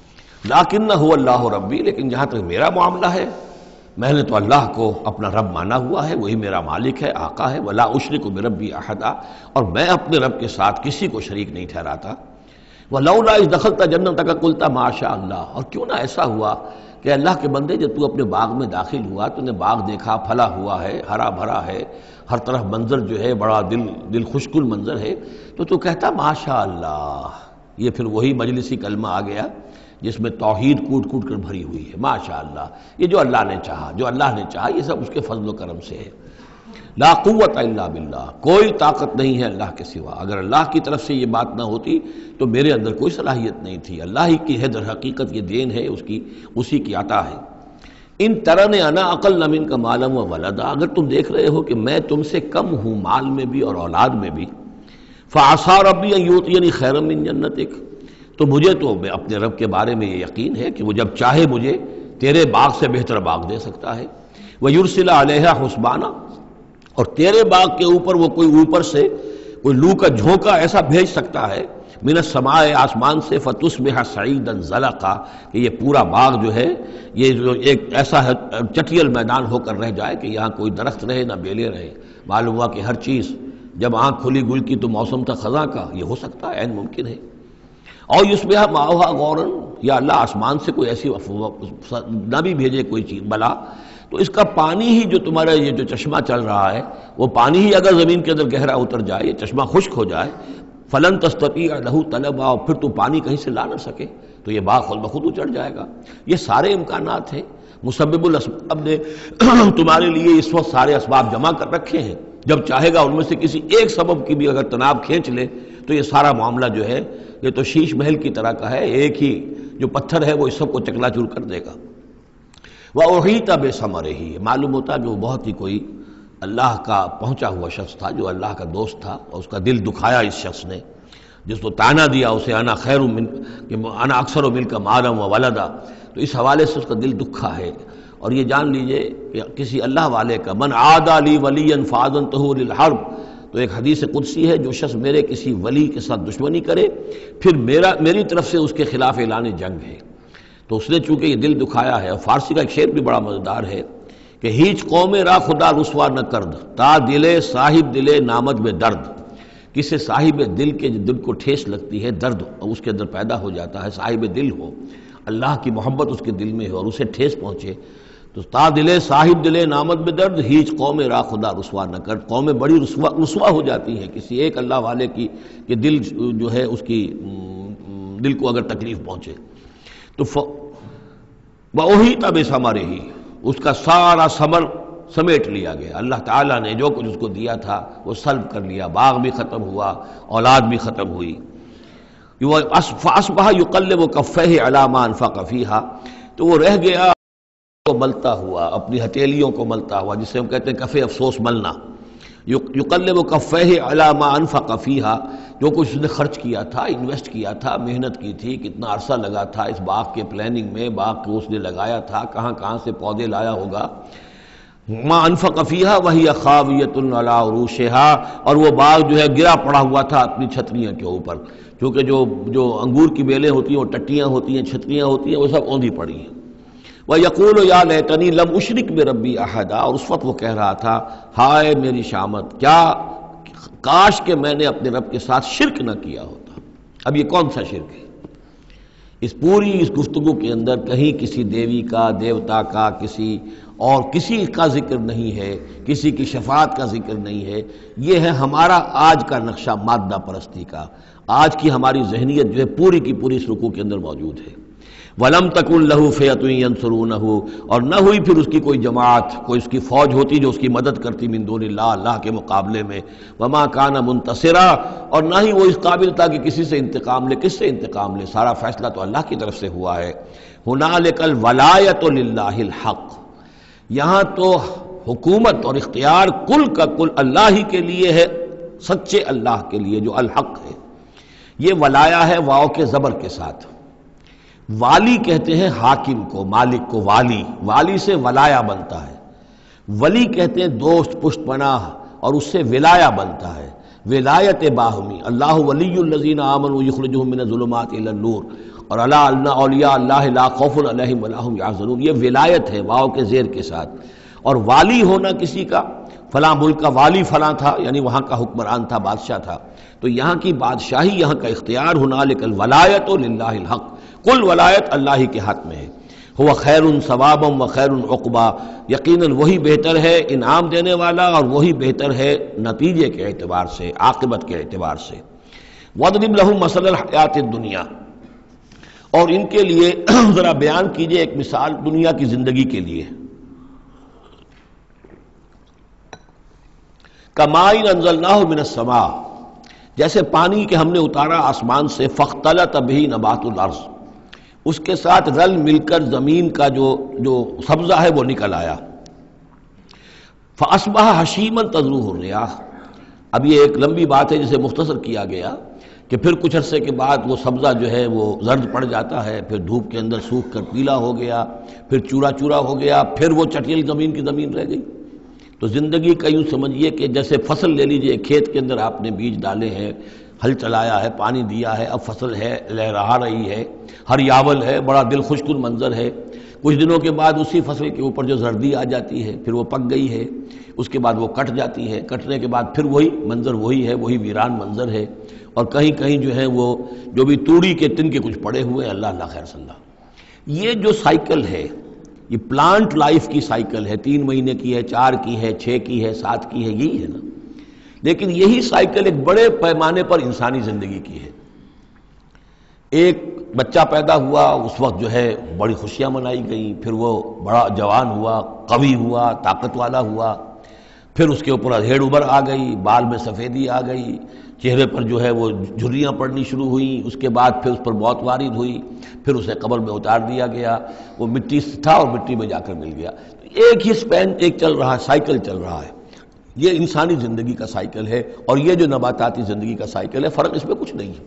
لیکن هو اللہ ربی، لیکن جہاں تک میرا معاملہ ہے، میں نے تو اللہ کو اپنا رب مانا ہوا ہے، وہی میرا مالک ہے، آقا ہے، ولا اشرک بربی احدا، اور میں اپنے رب کے ساتھ کسی کو شریک نہیں ٹھہراتا۔ ولولا اذ دخلت جنتک قلت ما شاء اللہ، اور کیوں نہ ایسا ہوا کہ اللہ کے بندے جب تو اپنے باغ میں داخل ہوا، تو نے باغ دیکھا پھلا ہوا ہے، ہرا بھرا ہے، ہر طرف منظر جو ہے بڑا دل دل خوشکن منظر ہے، تو تو کہتا ما شاء اللہ۔ یہ پھر وہی مجلسی کلمہ آ گیا جس میں توحید کوٹ کوٹ کر بھری ہوئی ہے، ماشاء اللہ، یہ جو اللہ نے چاہا، جو اللہ نے چاہا، یہ سب اس کے فضل و کرم سے ہے۔ لا قوت الا باللہ، کوئی طاقت نہیں ہے اللہ کے سوا۔ اگر اللہ کی طرف سے یہ بات نہ ہوتی تو میرے اندر کوئی صلاحیت نہیں تھی، اللہ ہی کی ہے در حقیقت، یہ دین ہے اس کی، اسی کی عطا ہے۔ ان ترن انا اقل منک مالا و ولدا، اگر تم دیکھ رہے ہو کہ میں تم سے کم ہوں مال میں بھی اور اولاد میں بھی، فعسى ربی ان یؤتینی خیرا من جنتک، تو مجھے تو اپنے رب کے بارے میں یہ یقین ہے کہ وہ جب چاہے مجھے تیرے باغ سے بہتر باغ دے سکتا ہے، وَيُرْسِلَ عَلَيْهَا حُسْبَانًا، اور تیرے باغ کے اوپر وہ کوئی اوپر سے کوئی لو کا جھونکا ایسا بھیج سکتا ہے، من السماء، آسمان سے، فَتُصْبِحَ صَعِيدًا زَلَقًا، کہ یہ پورا باغ جو ہے یہ جو ایک ایسا چٹیل میدان ہو کر رہ جائے کہ یہاں کوئی درخت رہے نہ بیلے رہے۔ معلوم ہوا کہ ہر چیز جب آنکھ کھلی گل کی تو موسم تھا خزاں کا، یہ ہو سکتا ہے، عین ممکن ہے۔ اور یصبح ماؤہا غوراً، یا اللہ آسمان سے کوئی ایسی نہ بھی بھیجے کوئی چیز بلا، تو اس کا پانی ہی جو تمہارا یہ جو چشمہ چل رہا ہے، وہ پانی ہی اگر زمین کے اندر گہرا اتر جائے، یہ چشمہ خشک ہو جائے، فلن تستطیع لہ طلبا، اور پھر تو پانی کہیں سے لا نہ سکے، تو یہ باغ خود بخود اچڑ جائے گا۔ یہ سارے امکانات ہیں، مسبب الاسباب نے تمہارے لیے اس وقت سارے اسباب جمع کر رکھے ہیں، جب چاہے گا ان میں سے کسی ایک سبب کی بھی اگر تناب کھینچ لے تو یہ سارا معاملہ جو ہے یہ تو شیش محل کی طرح کا ہے، ایک ہی جو پتھر ہے وہ اس سب کو چکنا چور کر دے گا۔ وَأُحِيطَ بِثَمَرِهِ، معلوم ہوتا کہ وہ بہت ہی کوئی اللہ کا پہنچا ہوا شخص تھا، جو اللہ کا دوست تھا، اور اس کا دل دکھایا اس شخص نے، جس کو تانا دیا اسے انا خیر من کہ انا اکثر منک مالا و ولدا، تو اس حوالے سے اس کا دل دکھا ہے۔ اور یہ جان لیجئے کہ کسی اللہ والے کا من عادى لي وليا فاذنته للحرب، تو ایک حدیث قدسی ہے، جو شخص میرے کسی ولی کے ساتھ دشمنی کرے پھر میرا میری طرف سے اس کے خلاف اعلان جنگ ہے۔ تو اس نے چونکہ یہ دل دکھایا ہے، اور فارسی کا ایک شعر بھی بڑا مزیدار ہے کہ ہیچ قوم را خدا رسوا نہ کرد، تا دلے صاحب دلے نامد میں درد، کسی صاحب دل کے دل کو ٹھیس لگتی ہے، درد اس کے اندر پیدا ہو جاتا ہے، صاحب دل ہو، اللہ کی محبت اس کے دل میں ہو اور اسے ٹھیس پہنچے، تو تا دلے صاحب دلے نامد میں درد، ہیچ قوم را خدا رسوا نہ کر، قومیں بڑی رسوا رسوا ہو جاتی ہیں کسی ایک اللہ والے کی کہ دل جو ہے اس کی دل کو اگر تکلیف پہنچے۔ تو وَأُحِيطَ بِثَمَرِهِ، اس کا سارا ثمر سمیٹ لیا گیا، اللہ تعالیٰ نے جو کچھ اس کو دیا تھا وہ سلب کر لیا، باغ بھی ختم ہوا، اولاد بھی ختم ہوئی۔ فَأَصْبَحَ يُقَلِّبُ كَفَّيْهِ عَلَى مَا أَنفَقَ فِيهَا، تو وہ رہ گیا کو ملتا ہوا، اپنی ہتھیلیوں کو ملتا ہوا، جسے ہم کہتے ہیں کفِ افسوس ملنا۔ یقلب کفیہ علی ما انفق فیہا، جو کچھ اس نے خرچ کیا تھا، انویسٹ کیا تھا، محنت کی تھی، کتنا عرصہ لگا تھا اس باغ کے پلاننگ میں، باغ کو اس نے لگایا تھا، کہاں کہاں سے پودے لایا ہوگا۔ ما انفق فیہا وہی خاویۃ علی عروشہا، اور وہ باغ جو ہے گرا پڑا ہوا تھا اپنی چھتریاں کے اوپر، کیونکہ جو جو انگور کی بیلیں ہوتی ہیں وہ ٹٹیاں ہوتی ہیں، چھتریاں ہوتی ہیں، وہ سب اوندھی پڑی ہیں۔ وَيَقُولُ يَا لَيْتَنِي لَمْ أُشْرِكْ بِرَبِّي أَحَدًا، اور اس وقت وہ کہہ رہا تھا ہائے میری شامت، کیا کاش کہ میں نے اپنے رب کے ساتھ شرک نہ کیا ہوتا۔ اب یہ کون سا شرک ہے؟ اس پوری اس گفتگو کے اندر کہیں کسی دیوی کا، دیوتا کا، کسی اور کسی کا ذکر نہیں ہے، کسی کی شفاعت کا ذکر نہیں ہے۔ یہ ہے ہمارا آج کا نقشہ مادہ پرستی کا، آج کی ہماری ذہنیت جو ہے پوری کی پوری اس رکوع کے اندر موجود ہے۔ وَلَمْ تَكُنْ لَهُ فِئَةٌ يَنْصُرُونَهُ، اور نہ ہوئی پھر اس کی کوئی جماعت، کوئی اس کی فوج ہوتی جو اس کی مدد کرتی من دون اللہ، اللہ کے مقابلے میں۔ وَمَا كَانَ مُنْتَصِرًا، اور نہ ہی وہ اس قابل تھا کہ کسی سے انتقام لے۔ کس سے انتقام لے؟ سارا فیصلہ تو اللہ کی طرف سے ہوا ہے۔ هُنَالِكَ الْوَلَایَةُ لِلَّهِ الْحَقِّ، یہاں تو حکومت اور اختیار کل کا کل اللہ ہی کے لیے ہے، سچے اللہ کے لیے جو الحق ہے۔ یہ ولایا ہے واو کے زبر کے ساتھ۔ والی کہتے ہیں حاکم کو، مالک کو والی، والی سے ولایا بنتا ہے۔ ولی کہتے ہیں دوست، پشت پناہ، اور اس سے ولایا بنتا ہے، ولایت باہمی۔ اللہ ولی الذین آمنوا یخرجہم من الظلمات الی النور، اور الا ان اولیاء اللہ لا خوف علیہم ولا هم یحزنون، یہ ولایت ہے واو کے زیر کے ساتھ۔ اور والی ہونا کسی کا، فلاں ملک کا والی فلاں تھا، یعنی وہاں کا حکمران تھا، بادشاہ تھا، تو یہاں کی بادشاہی، یہاں کا اختیار، ہنالک الولایۃ للہ الحق، کل ولایت اللہ ہی کے ہاتھ میں ہے۔ ہوا خیر ثوابا و خیر عقبا، یقیناً وہی بہتر ہے انعام دینے والا، اور وہی بہتر ہے نتیجے کے اعتبار سے، عاقبت کے اعتبار سے۔ وَاضْرِبْ لَهُم مَثَلَ الْحَیَاةِ الدُّنْیَا، اور ان کے لیے ذرا بیان کیجئے ایک مثال دنیا کی زندگی کے لیے۔ کَمَاءٍ أَنزَلْنَاهُ مِنَ السَّمَاءِ، جیسے پانی کہ ہم نے اتارا آسمان سے، فَاخْتَلَطَ بِهِ نَبَاتُ الْأَرْضِ، اس کے ساتھ رل مل کر زمین کا جو جو سبزہ ہے وہ نکل آیا۔ فَأَصْبَحَ حَشِيمًا تَذْرُوهُ الرِّيَاحُ، اب یہ ایک لمبی بات ہے جسے مختصر کیا گیا کہ پھر کچھ عرصے کے بعد وہ سبزہ جو ہے وہ زرد پڑ جاتا ہے، پھر دھوپ کے اندر سوکھ کر پیلا ہو گیا، پھر چورا چورا ہو گیا، پھر وہ چٹیل زمین کی زمین رہ گئی۔ تو زندگی کا یوں سمجھیے کہ جیسے فصل لے لیجئے، کھیت کے اندر آپ نے بیج ڈالے ہیں، ہل چلایا ہے، پانی دیا ہے، اب فصل ہے، لہرا رہی ہے، ہریاول ہے، بڑا دل خوش کن منظر ہے۔ کچھ دنوں کے بعد اسی فصل کے اوپر جو زردی آ جاتی ہے، پھر وہ پک گئی ہے، اس کے بعد وہ کٹ جاتی ہے، کٹنے کے بعد پھر وہی منظر وہی ہے، وہی ویران منظر ہے، اور کہیں کہیں جو ہے وہ جو بھی توڑی کے تن کے کچھ پڑے ہوئے ہیں، اللہ اللہ خیر صلی اللہ۔ یہ جو سائیکل ہے، یہ پلانٹ لائف کی سائیکل ہے، تین مہینے کی ہے، چار کی ہے، چھ کی ہے، سات کی ہے، یہی ہے نا۔ لیکن یہی سائیکل ایک بڑے پیمانے پر انسانی زندگی کی ہے۔ ایک بچہ پیدا ہوا، اس وقت جو ہے بڑی خوشیاں منائی گئیں، پھر وہ بڑا جوان ہوا، قوی ہوا، طاقت والا ہوا، پھر اس کے اوپر ادھیڑ ابھر آ گئی، بال میں سفیدی آ گئی، چہرے پر جو ہے وہ جھریاں پڑنی شروع ہوئیں، اس کے بعد پھر اس پر موت وارد ہوئی، پھر اسے قبر میں اتار دیا گیا، وہ مٹی سے تھا اور مٹی میں جا کر مل گیا۔ ایک ہی سپین ایک چل رہا ہے، سائیکل چل رہا ہے۔ یہ انسانی زندگی کا سائیکل ہے، اور یہ جو نباتاتی زندگی کا سائیکل ہے، فرق اس میں کچھ نہیں ہے۔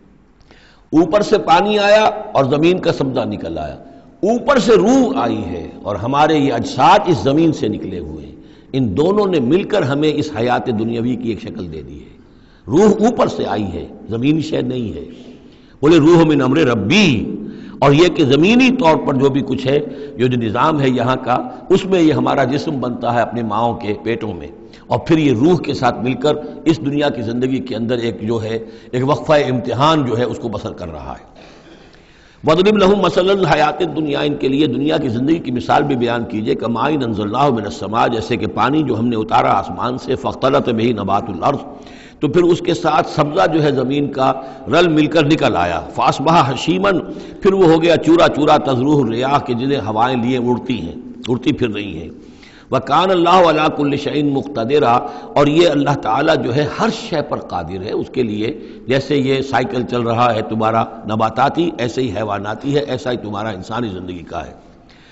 اوپر سے پانی آیا اور زمین کا سبزہ نکل آیا، اوپر سے روح آئی ہے، اور ہمارے یہ اجساد اس زمین سے نکلے ہوئے ہیں۔ ان دونوں نے مل کر ہمیں اس حیات دنیاوی کی ایک شکل دے دی ہے۔ روح اوپر سے آئی ہے، زمینی شے نہیں ہے۔ بولے روح من امر ربی، اور یہ کہ زمینی طور پر جو بھی کچھ ہے، جو جو نظام ہے یہاں کا، اس میں یہ ہمارا جسم بنتا ہے اپنے ماؤں کے پیٹوں میں، اور پھر یہ روح کے ساتھ مل کر اس دنیا کی زندگی کے اندر ایک جو ہے ایک وقفہ امتحان جو ہے اس کو بسر کر رہا ہے۔ وَاضْرِبْ لَهُم مَثَلَ الْحَیَاةِ الدُّنْیَا، ان کے لیے دنیا کی زندگی کی مثال بھی بیان کیجئے۔ کَمَاءٍ أَنزَلْنَاهُ مِنَ السَّمَاءِ، جیسے کہ پانی جو ہم نے اتارا آسمان سے، فَاخْتَلَطَ بِهِ نَبَاتُ الْأَرْضِ، تو پھر اس کے ساتھ سبزہ جو ہے زمین کا رل مل کر نکل آیا۔ فَأَصْبَحَ حَشِيمًا، پھر وہ ہو گیا چورا چورا، تَذْرُوهُ الرِّيَاحُ، کہ جنہیں ہوائیں لیے اڑتی ہیں، اڑتی پھر رہی ہیں۔ وَكَانَ اللَّهُ عَلَىٰ كُلِّ شَيْءٍ مُقْتَدِرًا، اور یہ اللہ تعالیٰ جو ہے ہر شے پر قادر ہے۔ اس کے لیے جیسے یہ سائیکل چل رہا ہے تمہارا نباتاتی، ایسے ہی حیواناتی ہے، ایسا ہی تمہارا انسانی زندگی کا ہے۔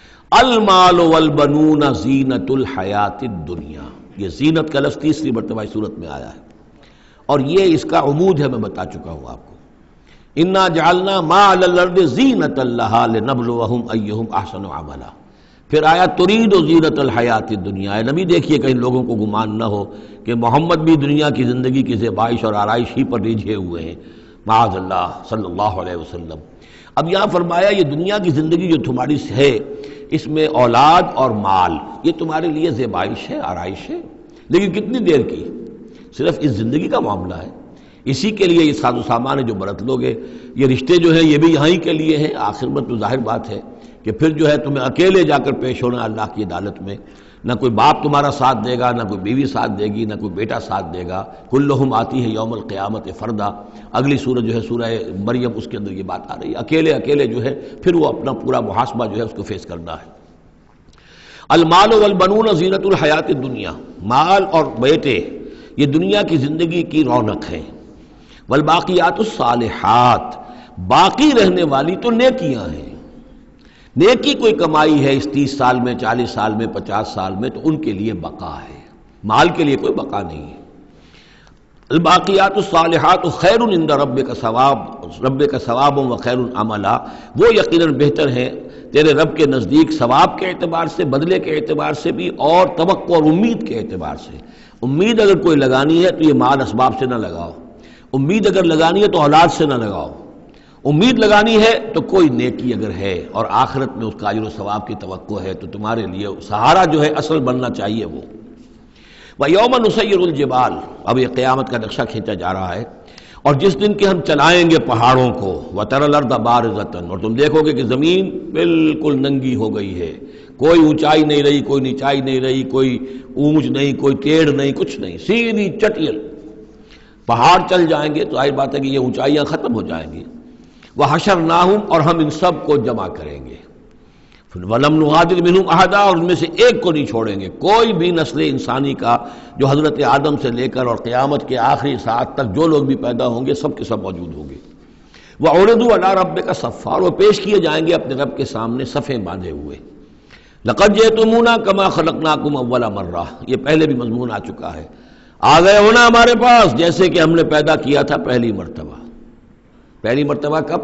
المال والبنون زینت الحیات الدنیا، یہ زینت کا لفظ تیسری مرتبہ صورت میں آیا ہے، اور یہ اس کا عمود ہے، میں بتا چکا ہوں آپ کو۔ انا جعلنا ما علی الارض زینۃ لہا لنبلوہم ایہم احسن عملا۔ پھر آیا ترید زینت الحیات الدنیا۔ اے نبی دیکھیے کہیں لوگوں کو گمان نہ ہو کہ محمد بھی دنیا کی زندگی کی زیبائش اور آرائش ہی پر ریجھے ہوئے ہیں، معاذ اللہ صلی اللہ علیہ وسلم۔ اب یہاں فرمایا یہ دنیا کی زندگی جو تمہاری ہے، اس میں اولاد اور مال، یہ تمہارے لیے زیبائش ہے، آرائش ہے، لیکن کتنی دیر کی؟ صرف اس زندگی کا معاملہ ہے، اسی کے لیے یہ ساز و سامان ہے جو برت لوگے، یہ رشتے جو ہیں یہ بھی یہاں ہی کے لیے ہیں۔ آخر میں تو ظاہر بات ہے کہ پھر جو ہے تمہیں اکیلے جا کر پیش ہونا اللہ کی عدالت میں، نہ کوئی باپ تمہارا ساتھ دے گا، نہ کوئی بیوی ساتھ دے گی، نہ کوئی بیٹا ساتھ دے گا. کلہم آتی ہے یوم القیامت فردا. اگلی سورۃ جو ہے سورہ مریم، اس کے اندر یہ بات آ رہی ہے. اکیلے اکیلے جو ہے پھر وہ اپنا پورا محاسبہ جو ہے اس کو فیس کرنا ہے. المال والبنون زینت الحیات الدنیا، مال اور بیٹے یہ دنیا کی زندگی کی رونق ہے. والباقیات الصالحات، باقی رہنے والی تو نیکیاں ہیں. نیکی کوئی کمائی ہے اس تیس سال میں، چالیس سال میں، پچاس سال میں، تو ان کے لیے بقا ہے، مال کے لیے کوئی بقا نہیں ہے. الباقیات الصالحات خیر عند ربک ثواب، رب کا ثواب و خیر عملا، وہ یقیناً بہتر ہیں تیرے رب کے نزدیک ثواب کے اعتبار سے، بدلے کے اعتبار سے بھی، اور توقع اور امید کے اعتبار سے. امید اگر کوئی لگانی ہے تو یہ مال اسباب سے نہ لگاؤ، امید اگر لگانی ہے تو اولاد سے نہ لگاؤ، امید لگانی ہے تو کوئی نیکی اگر ہے اور آخرت میں اس کا اجر و ثواب کی توقع ہے تو تمہارے لیے سہارا جو ہے اصل بننا چاہیے وہ. وَيَوْمَ نُسَيِّرُ الْجِبَالَ، اب یہ قیامت کا نقشہ کھینچا جا رہا ہے. اور جس دن کہ ہم چلائیں گے پہاڑوں کو، وَتَرَى الْأَرْضَ بَارِزَةً، اور تم دیکھو گے کہ زمین بالکل ننگی ہو گئی ہے، کوئی اونچائی نہیں رہی، کوئی نیچائی نہیں رہی، کوئی اونچ نہیں، کوئی ٹیڑھ نہیں، کچھ نہیں، سیدھی چٹیل. پہاڑ چل جائیں گے تو ظاہر بات ہے کہ یہ اونچائیاں ختم ہو جائیں گی. وَحَشَرْنَاهُمْ، اور ہم ان سب کو جمع کریں گے. وَلَمْ نُغَادِرْ مِنْهُمْ أَحَدًا، اور ان میں سے ایک کو نہیں چھوڑیں گے. کوئی بھی نسل انسانی کا جو حضرت آدم سے لے کر اور قیامت کے آخری ساعت تک جو لوگ بھی پیدا ہوں گے سب کے سب موجود ہوں گے. وَعُرِضُوا عَلَىٰ رَبِّكَ صَفًّا، اور وہ پیش کیے جائیں گے اپنے رب کے سامنے صفیں باندھے ہوئے. لَقَدْ جِئْتُمُونَا كَمَا خَلَقْنَاكُمْ أَوَّلَ مَرَّةٍ، یہ پہلے بھی مضمون آ چکا ہے. آ گئے ہونا ہمارے پاس جیسے کہ ہم نے پیدا کیا تھا پہلی مرتبہ. پہلی مرتبہ کب؟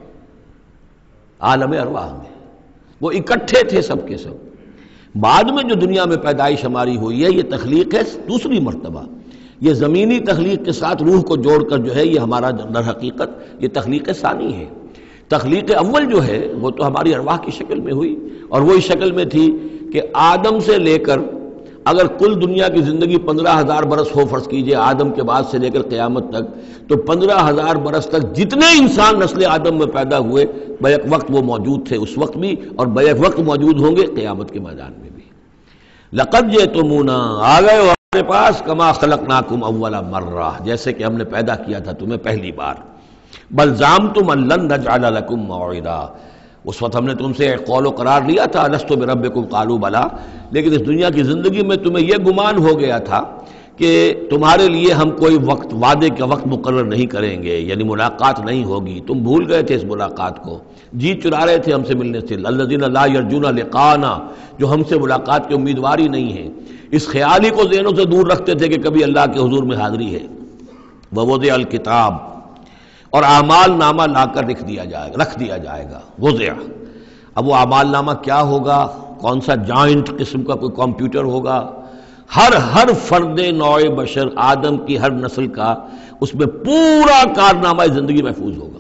عالم ارواح میں، وہ اکٹھے تھے سب کے سب. بعد میں جو دنیا میں پیدائش ہماری ہوئی ہے یہ تخلیق ہے دوسری مرتبہ. یہ زمینی تخلیق کے ساتھ روح کو جوڑ کر جو ہے یہ ہمارا در حقیقت یہ تخلیق ثانی ہے. تخلیق اول جو ہے وہ تو ہماری ارواح کی شکل میں ہوئی، اور وہی شکل میں تھی کہ آدم سے لے کر اگر کل دنیا کی زندگی پندرہ ہزار برس ہو، فرض کیجئے آدم کے بعد سے لے کر قیامت تک، تو پندرہ ہزار برس تک جتنے انسان نسل آدم میں پیدا ہوئے بیک وقت وہ موجود تھے اس وقت بھی، اور بیک وقت موجود ہوں گے قیامت کے میدان میں بھی. لقد جئتمونا، آ گئے ہو ہمارے پاس، کما خلقناکم اول مرہ، جیسے کہ ہم نے پیدا کیا تھا تمہیں پہلی بار. بل زعمتم ان لن نجعل لکم موعدا، اس وقت ہم نے تم سے ایک قول و قرار لیا تھا الست بربکم قالوا بلا، لیکن اس دنیا کی زندگی میں تمہیں یہ گمان ہو گیا تھا کہ تمہارے لیے ہم کوئی وقت وعدے کا وقت مقرر نہیں کریں گے، یعنی ملاقات نہیں ہوگی. تم بھول گئے تھے اس ملاقات کو، جی چرا رہے تھے ہم سے ملنے سے. الذین لا یرجون لقاءنا، جو ہم سے ملاقات کی امیدوار ہی نہیں ہے، اس خیال ہی کو ذہنوں سے دور رکھتے تھے کہ کبھی اللہ کے حضور میں حاضری ہے. ووضع الکتاب، اور اعمال نامہ لا کر رکھ دیا جائے گا رکھ دیا جائے گا وضع. اب وہ اعمال نامہ کیا ہوگا؟ کون سا جوائنٹ قسم کا کوئی کمپیوٹر ہوگا؟ ہر ہر فرد نوع بشر آدم کی ہر نسل کا اس میں پورا کارنامہ زندگی محفوظ ہوگا.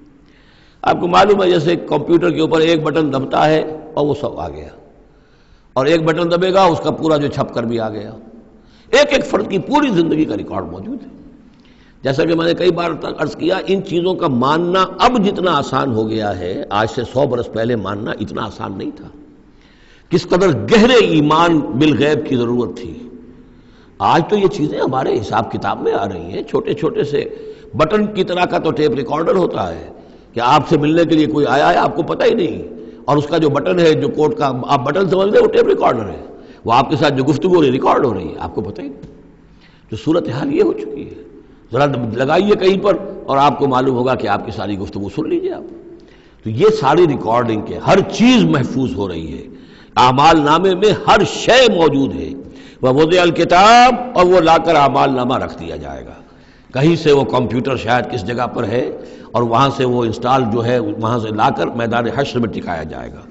آپ کو معلوم ہے جیسے کمپیوٹر کے اوپر ایک بٹن دبتا ہے اور وہ سب آ گیا، اور ایک بٹن دبے گا اس کا پورا جو چھپ کر بھی آ گیا. ایک ایک فرد کی پوری زندگی کا ریکارڈ موجود ہے. جیسا کہ میں نے کئی بار عرض کیا، ان چیزوں کا ماننا اب جتنا آسان ہو گیا ہے، آج سے سو برس پہلے ماننا اتنا آسان نہیں تھا. کس قدر گہرے ایمان بالغیب کی ضرورت تھی. آج تو یہ چیزیں ہمارے حساب کتاب میں آ رہی ہیں. چھوٹے چھوٹے سے بٹن کی طرح کا تو ٹیپ ریکارڈر ہوتا ہے کہ آپ سے ملنے کے لیے کوئی آیا ہے آپ کو پتہ ہی نہیں، اور اس کا جو بٹن ہے جو کوڈ کا آپ بٹن سمجھ رہے وہ ٹیپ ریکارڈر ہے، وہ آپ کے ساتھ جو گفتگو ریکارڈ ہو رہی ہے آپ کو پتہ ہی نہیں. تو صورتحال یہ ہو چکی ہے. ذرا لگائیے کہیں پر اور آپ کو معلوم ہوگا کہ آپ کی ساری گفتگو سن لیجیے آپ. تو یہ ساری ریکارڈنگ کے ہر چیز محفوظ ہو رہی ہے. اعمال نامے میں ہر شے موجود ہے. ووضع الکتاب، اور وہ لا کر اعمال نامہ رکھ دیا جائے گا. کہیں سے وہ کمپیوٹر شاید کس جگہ پر ہے اور وہاں سے وہ انسٹال جو ہے وہاں سے لا کر میدان حشر میں ٹکایا جائے گا.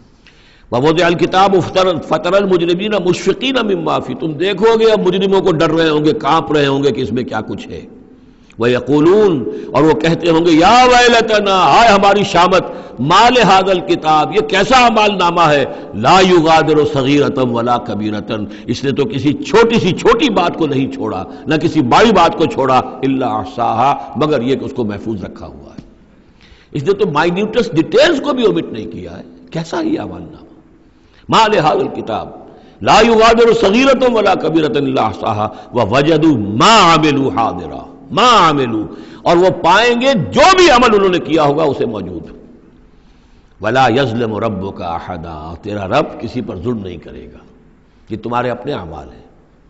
ووضع الکتاب فترى المجرمین مشفقین مما فیہ، تم دیکھو گے اب مجرموں کو ڈر رہے ہوں گے، کانپ رہے ہوں گے کہ اس میں کیا کچھ ہے. وَيَقُولُونَ، اور وہ کہتے ہوں گے یا ویلتنا، ہائے ہماری شامت، ما لہذا الکتاب، یہ کیسا اعمال نامہ ہے، لا یغادر صغیرۃ ولا کبیرۃ، اس نے تو کسی چھوٹی سی چھوٹی بات کو نہیں چھوڑا، نہ کسی بڑی بات کو چھوڑا، الا احصاها، مگر یہ کہ اس کو محفوظ رکھا ہوا ہے. اس نے تو مائنیوٹس ڈیٹیلز کو بھی اومٹ نہیں کیا ہے. کیسا ہی اعمال نامہ، ما لہذا الکتاب لا یغادر صغیرۃ ولا کبیرۃ الا احصاها ووجدوا ما عملوا حاضرا، ما عملوا، اور وہ پائیں گے جو بھی عمل انہوں نے کیا ہوگا اسے موجود۔ ولا یظلم ربک احدا، تیرا رب کسی پر ظلم نہیں کرے گا، یہ تمہارے اپنے اعمال ہیں۔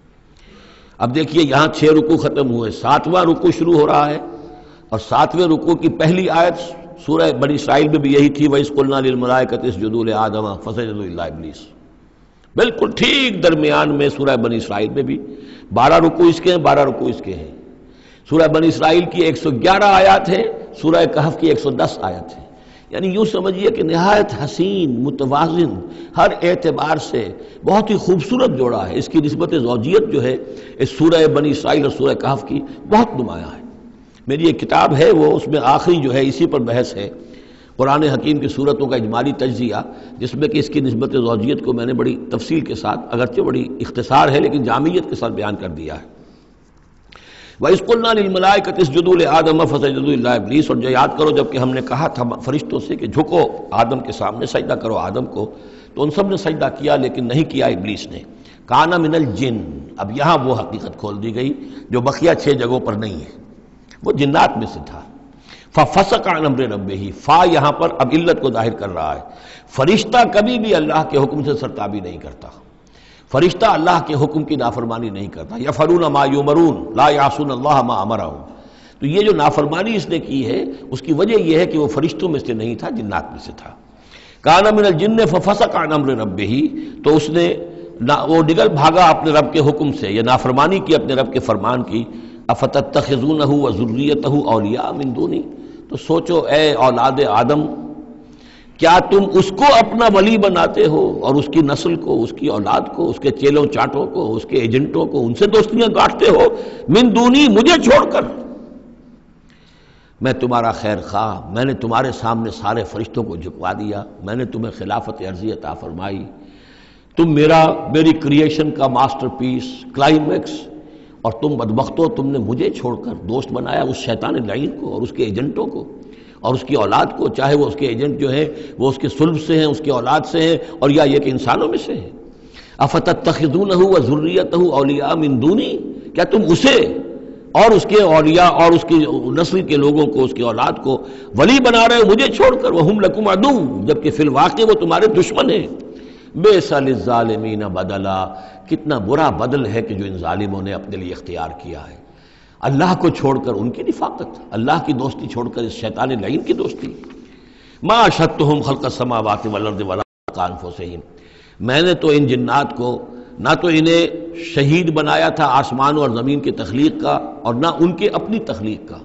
اب دیکھیے یہاں چھ رکوع ختم ہوئے، ساتواں رکوع شروع ہو رہا ہے، اور ساتویں رکوع کی پہلی آیت سورہ بنی اسرائیل میں بھی یہی تھی، وَإِذْ قُلْنَا لِلْمَلَائِكَةِ اسْجُدُوا لِآدَمَ فَسَجَدُوا إِلَّا إِبْلِيسَ، بالکل ٹھیک درمیان میں سورہ بنی اسرائیل میں بھی بارہ رکوع اس کے ہیں، بارہ رکوع اس کے ہیں۔ سورہ بنی اسرائیل کی ایک سو گیارہ آیات ہے، سورہ کہف کی ایک سو دس آیت ہے، یعنی یوں سمجھیے کہ نہایت حسین، متوازن، ہر اعتبار سے بہت ہی خوبصورت جوڑا ہے۔ اس کی نسبت زوجیت جو ہے اس سورہ بنی اسرائیل اور سورہ کہف کی بہت نمایاں ہے۔ میری ایک کتاب ہے، وہ اس میں آخری جو ہے اسی پر بحث ہے، قرآن حکیم کی صورتوں کا اجمالی تجزیہ، جس میں کہ اس کی نسبت زوجیت کو میں نے بڑی تفصیل کے ساتھ، اگرچہ بڑی اختصار ہے لیکن جامعیت کے ساتھ بیان کر دیا ہے۔ وَإِذْ قُلْنَا لِلْمَلَائِكَةِ اسْجُدُوا لِآدَمَ فَسَجَدُوا إِلَّا إِبْلِيسَ، اور جو یاد کرو جب کہ ہم نے کہا تھا فرشتوں سے کہ جھکو آدم کے سامنے، سجدہ کرو آدم کو، تو ان سب نے سجدہ کیا لیکن نہیں کیا ابلیس نے۔ کان من الجن، اب یہاں وہ حقیقت کھول دی گئی جو بقیہ چھ جگہوں پر نہیں ہے، وہ جنات میں سے تھا۔ فَفَسَقَ عَنْ أَمْرِ رَبِّهِ، فا یہاں پر اب علت کو ظاہر کر رہا ہے۔ فرشتہ کبھی بھی اللہ کے حکم سے سرتابی نہیں کرتا، فرشتہ اللہ کے حکم کی نافرمانی نہیں کرتا۔ یفعلون ما یؤمرون لا یعصون اللہ ما امرهم، تو یہ جو نافرمانی اس نے کی ہے اس کی وجہ یہ ہے کہ وہ فرشتوں میں سے نہیں تھا، جنات میں سے تھا۔ کان من الجن ففسق عن امر ربه، تو اس نے وہ نگل بھاگا اپنے رب کے حکم سے، یہ نافرمانی کی اپنے رب کے فرمان کی۔ افتتخذونہ وذریتہ اولیاء من دونی، تو سوچو اے اولاد آدم، کیا تم اس کو اپنا ولی بناتے ہو اور اس کی نسل کو، اس کی اولاد کو، اس کے چیلوں چاٹوں کو، اس کے ایجنٹوں کو، ان سے دوستیاں کاٹتے ہو؟ من دونی، مجھے چھوڑ کر۔ میں تمہارا خیر خواہ، میں نے تمہارے سامنے سارے فرشتوں کو جھکوا دیا، میں نے تمہیں خلافت عرضی عطا فرمائی، تم میرا میری کریشن کا ماسٹر پیس، کلائمیکس، اور تم بدبختو تم نے مجھے چھوڑ کر دوست بنایا اس شیطان لعین کو اور اس کے ایجنٹوں کو اور اس کی اولاد کو، چاہے وہ اس کے ایجنٹ جو ہیں وہ اس کے صلب سے ہیں، اس کی اولاد سے ہیں، اور یا یہ کہ انسانوں میں سے ہیں۔ افتتخذونہ وذریتہ اولیاء من دونی، کیا تم اسے اور اس کے اولیاء اور اس کی نسل کے لوگوں کو، اس کی اولاد کو ولی بنا رہے ہو مجھے چھوڑ کر، وہم لکم عدو، جبکہ فی الواقع وہ تمہارے دشمن ہیں۔ بئس للظالمین بدلا، کتنا برا بدل ہے کہ جو ان ظالموں نے اپنے لیے اختیار کیا ہے۔ اللہ کو چھوڑ کر ان کی رفاقت، اللہ کی دوستی چھوڑ کر اس شیطان لعین کی دوستی۔ ما اشہدتہم خلق السماوات والارض ولا خلق انفسہم، میں نے تو ان جنات کو نہ تو انہیں شہید بنایا تھا آسمان اور زمین کی تخلیق کا، اور نہ ان کے اپنی تخلیق کا۔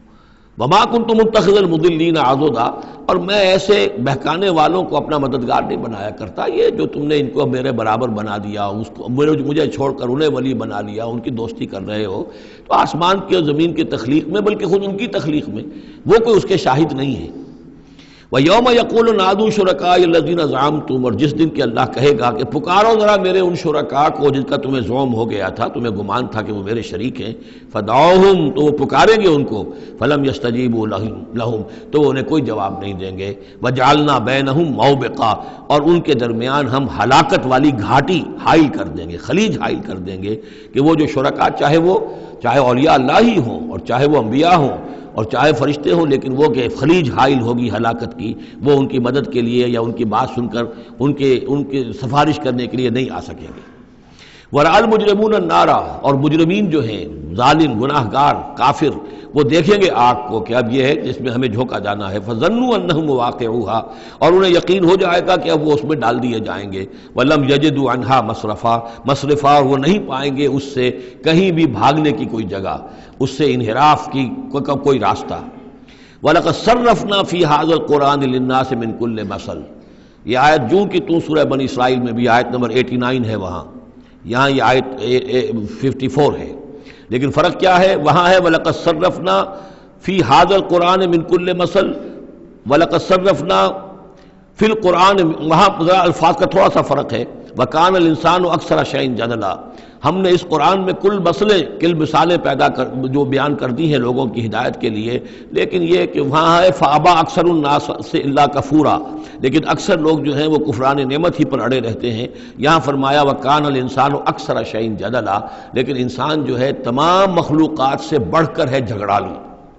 وما کنت متخذ المضلین عضدا، اور میں ایسے بہکانے والوں کو اپنا مددگار نہیں بنایا کرتا۔ یہ جو تم نے ان کو میرے برابر بنا دیا، اس کو مجھے چھوڑ کر انہیں ولی بنا لیا، ان کی دوستی کر رہے ہو، تو آسمان کی اور زمین کی تخلیق میں، بلکہ خود ان کی تخلیق میں وہ کوئی اس کے شاہد نہیں ہے۔ وَيَوْمَ يَقُولُ نَادُوا شُرَكَائِيَ الَّذِينَ زَعَمْتُمْ، اور جس دن کہ اللہ کہے گا کہ پکارو ذرا میرے ان شرکاء کو جن کا تمہیں زعم ہو گیا تھا، تمہیں گمان تھا کہ وہ میرے شریک ہیں، فَدَعُوهُمْ، تو وہ پکاریں گے ان کو، فَلَمْ يَسْتَجِيبُوا لَهُمْ، تو وہ انہیں کوئی جواب نہیں دیں گے، وَجَعَلْنَا بَيْنَهُمْ مَوْبِقًا، اور ان کے درمیان ہم ہلاکت والی گھاٹی حائل کر دیں گے، خلیج حائل کر دیں گے، کہ وہ جو شرکاء چاہے وہ چاہے اولیاء اللہ ہی ہوں اور چاہے وہ انبیاء ہوں اور چاہے فرشتے ہوں، لیکن وہ کہ خلیج حائل ہوگی ہلاکت کی، وہ ان کی مدد کے لیے یا ان کی بات سن کر ان کے ان کی سفارش کرنے کے لیے نہیں آ سکیں گے۔ وَرَأَى الْمُجْرِمُونَ النَّارَ، اور مجرمین جو ہیں، ظالم، گناہ گار، کافر، وہ دیکھیں گے آگ کو کہ اب یہ ہے جس میں ہمیں جھونکا جانا ہے، فَظَنُّوا أَنَّهُمْ وَاقِعُوهَا، اور انہیں یقین ہو جائے گا کہ اب وہ اس میں ڈال دیے جائیں گے، وَلَمْ يَجِدُوا عَنْهَا مَصْرَفًا مصرفا، اور وہ نہیں پائیں گے اس سے کہیں بھی بھاگنے کی کوئی جگہ، اس سے انحراف کی کوئی راستہ۔ وَلَقَدْ صَرَّفْنَا فِي هَذَا الْقُرْآنِ لِلنَّاسِ مِنْ كُلِّ مَثَلٍ، یہ آیت جو کہ تو سورہ بنی اسرائیل میں بھی آیت نمبر اٹھاسی ہے، وہاں یہاں یہ آیت چون ہے، لیکن فرق کیا ہے؟ وہاں ہے وَلَقَدْ صَرَّفْنَا فِي هَذَا الْقُرْآنِ مِنْ كُلِّ مَثَلٍ، وَلَقَدْ صَرَّفْنَا فی القرآن، وہاں ذرا الفاظ کا تھوڑا سا فرق ہے، وَكَانَ الْإِنسَانُ أَكْثَرَ شَيْءٍ جَدَلًا، ہم نے اس قرآن میں کل مسئلے کل مثالیں پیدا کر جو بیان کر دی ہیں لوگوں کی ہدایت کے لیے، لیکن یہ کہ وہاں ہے فَأَبَى أَكْثَرُ النَّاسِ سے إِلَّا كَفُورًا، لیکن اکثر لوگ جو ہیں وہ کفران نعمت ہی پر اڑے رہتے ہیں۔ یہاں فرمایا وَكَانَ الْإِنسَانُ أَكْثَرَ شَيْءٍ جَدَلًا، لیکن انسان جو ہے تمام مخلوقات سے بڑھ کر ہے جھگڑالو۔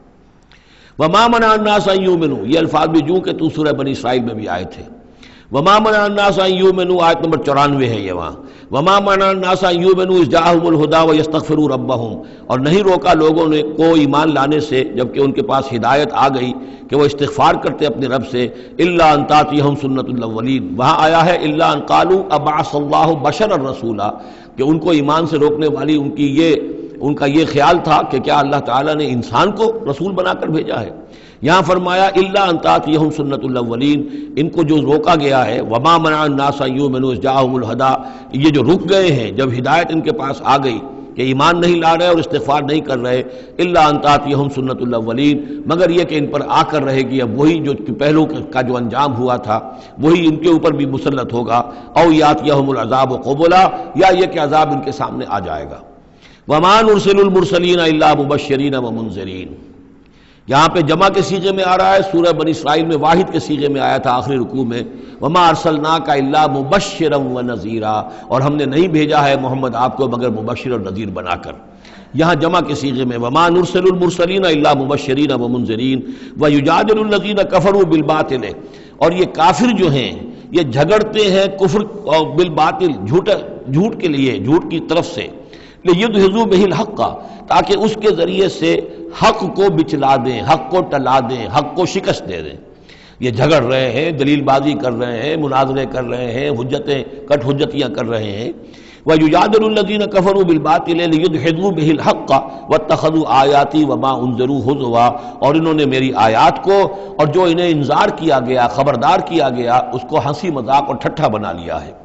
وَمَا مَنَعَ النَّاسَ أَن يُؤْمِنُوا، یہ الفاظ بھی جو کہ تو سورہ بنی اسرائیل میں بھی آئے تھے۔ وَمَا مَنَعَ النَّاسَ أَن يُؤْمِنُوا آیت نمبر چورانوے ہے یہ وہاں، وَمَا مَنَعَ النَّاسَ أَن يُؤْمِنُوا إِذْ جَاءَهُمُ الْهُدَىٰ وَيَسْتَغْفِرُوا رَبَّهُمْ، اور نہیں روکا لوگوں نے کو ایمان لانے سے جبکہ ان کے پاس ہدایت آ گئی کہ وہ استغفار کرتے اپنے رب سے، إِلَّا أَن تَأْتِيَهُمْ سُنَّةُ الْأَوَّلِينَ، وہاں آیا ہے إِلَّا أَن قَالُوا أَبَعَثَ اللَّهُ بَشَرًا رَسُولًا، کہ ان کو ایمان سے روکنے والی ان کی یہ ان کا یہ خیال تھا کہ کیا اللہ تعالیٰ نے انسان کو رسول بنا کر بھیجا ہے۔ یہاں فرمایا الا ان تاتیہم سنت الاولین، ان کو جو روکا گیا ہے وما منع الناس ان یؤمنوا اذ جاءهم الہدی، یہ جو رک گئے ہیں جب ہدایت ان کے پاس آ گئی کہ ایمان نہیں لا رہے اور استغفار نہیں کر رہے، الا ان تاتیہم سنت الاولین، مگر یہ کہ ان پر آ کر رہے گی اب وہی جو پہلو کا جو انجام ہوا تھا وہی ان کے اوپر بھی مسلط ہوگا، او یاتیہم العذاب قبلا، یا یہ کہ عذاب ان کے سامنے آ جائے گا۔ وما نرسل المرسلین الا مبشرین ومنذرین، یہاں پہ جمع کے سیغے میں آ رہا ہے، سورہ بنی اسرائیل میں واحد کے سیغے میں آیا تھا آخری رکوع میں، وما ارسلناک الا مبشرا ونذیرا، اور ہم نے نہیں بھیجا ہے محمد آپ کو مگر مبشر اور نذیر بنا کر۔ یہاں جمع کے سیغے میں وما نرسل المرسلین الا مبشرین ومنذرین ویجادل الذین کفروا بالباطل، اور یہ کافر جو ہیں یہ جھگڑتے ہیں کفر اور بالباطل، جھوٹ جھوٹ کے لیے، جھوٹ کی طرف سے، لِيُدْحِضُوا بِهِ الْحَقَّ، تاکہ اس کے ذریعے سے حق کو بچلا دیں، حق کو ٹلا دیں، حق کو شکست دے دیں۔ یہ جھگڑ رہے ہیں، دلیل بازی کر رہے ہیں، مناظرے کر رہے ہیں، حجتیں کٹ حجتیاں کر رہے ہیں۔ وَيُجَادِلُ الَّذِينَ كَفَرُوا بِالْبَاطِلِ لِيُدْحِضُوا بِهِ الْحَقَّ وَاتَّخَذُوا آيَاتِي وَمَا أُنذِرُوا هُزُوًا، اور انہوں نے میری آیات کو اور جو انہیں انذار کیا گیا، خبردار کیا گیا، اس کو ہنسی مذاق اور ٹھٹھا بنا لیا ہے۔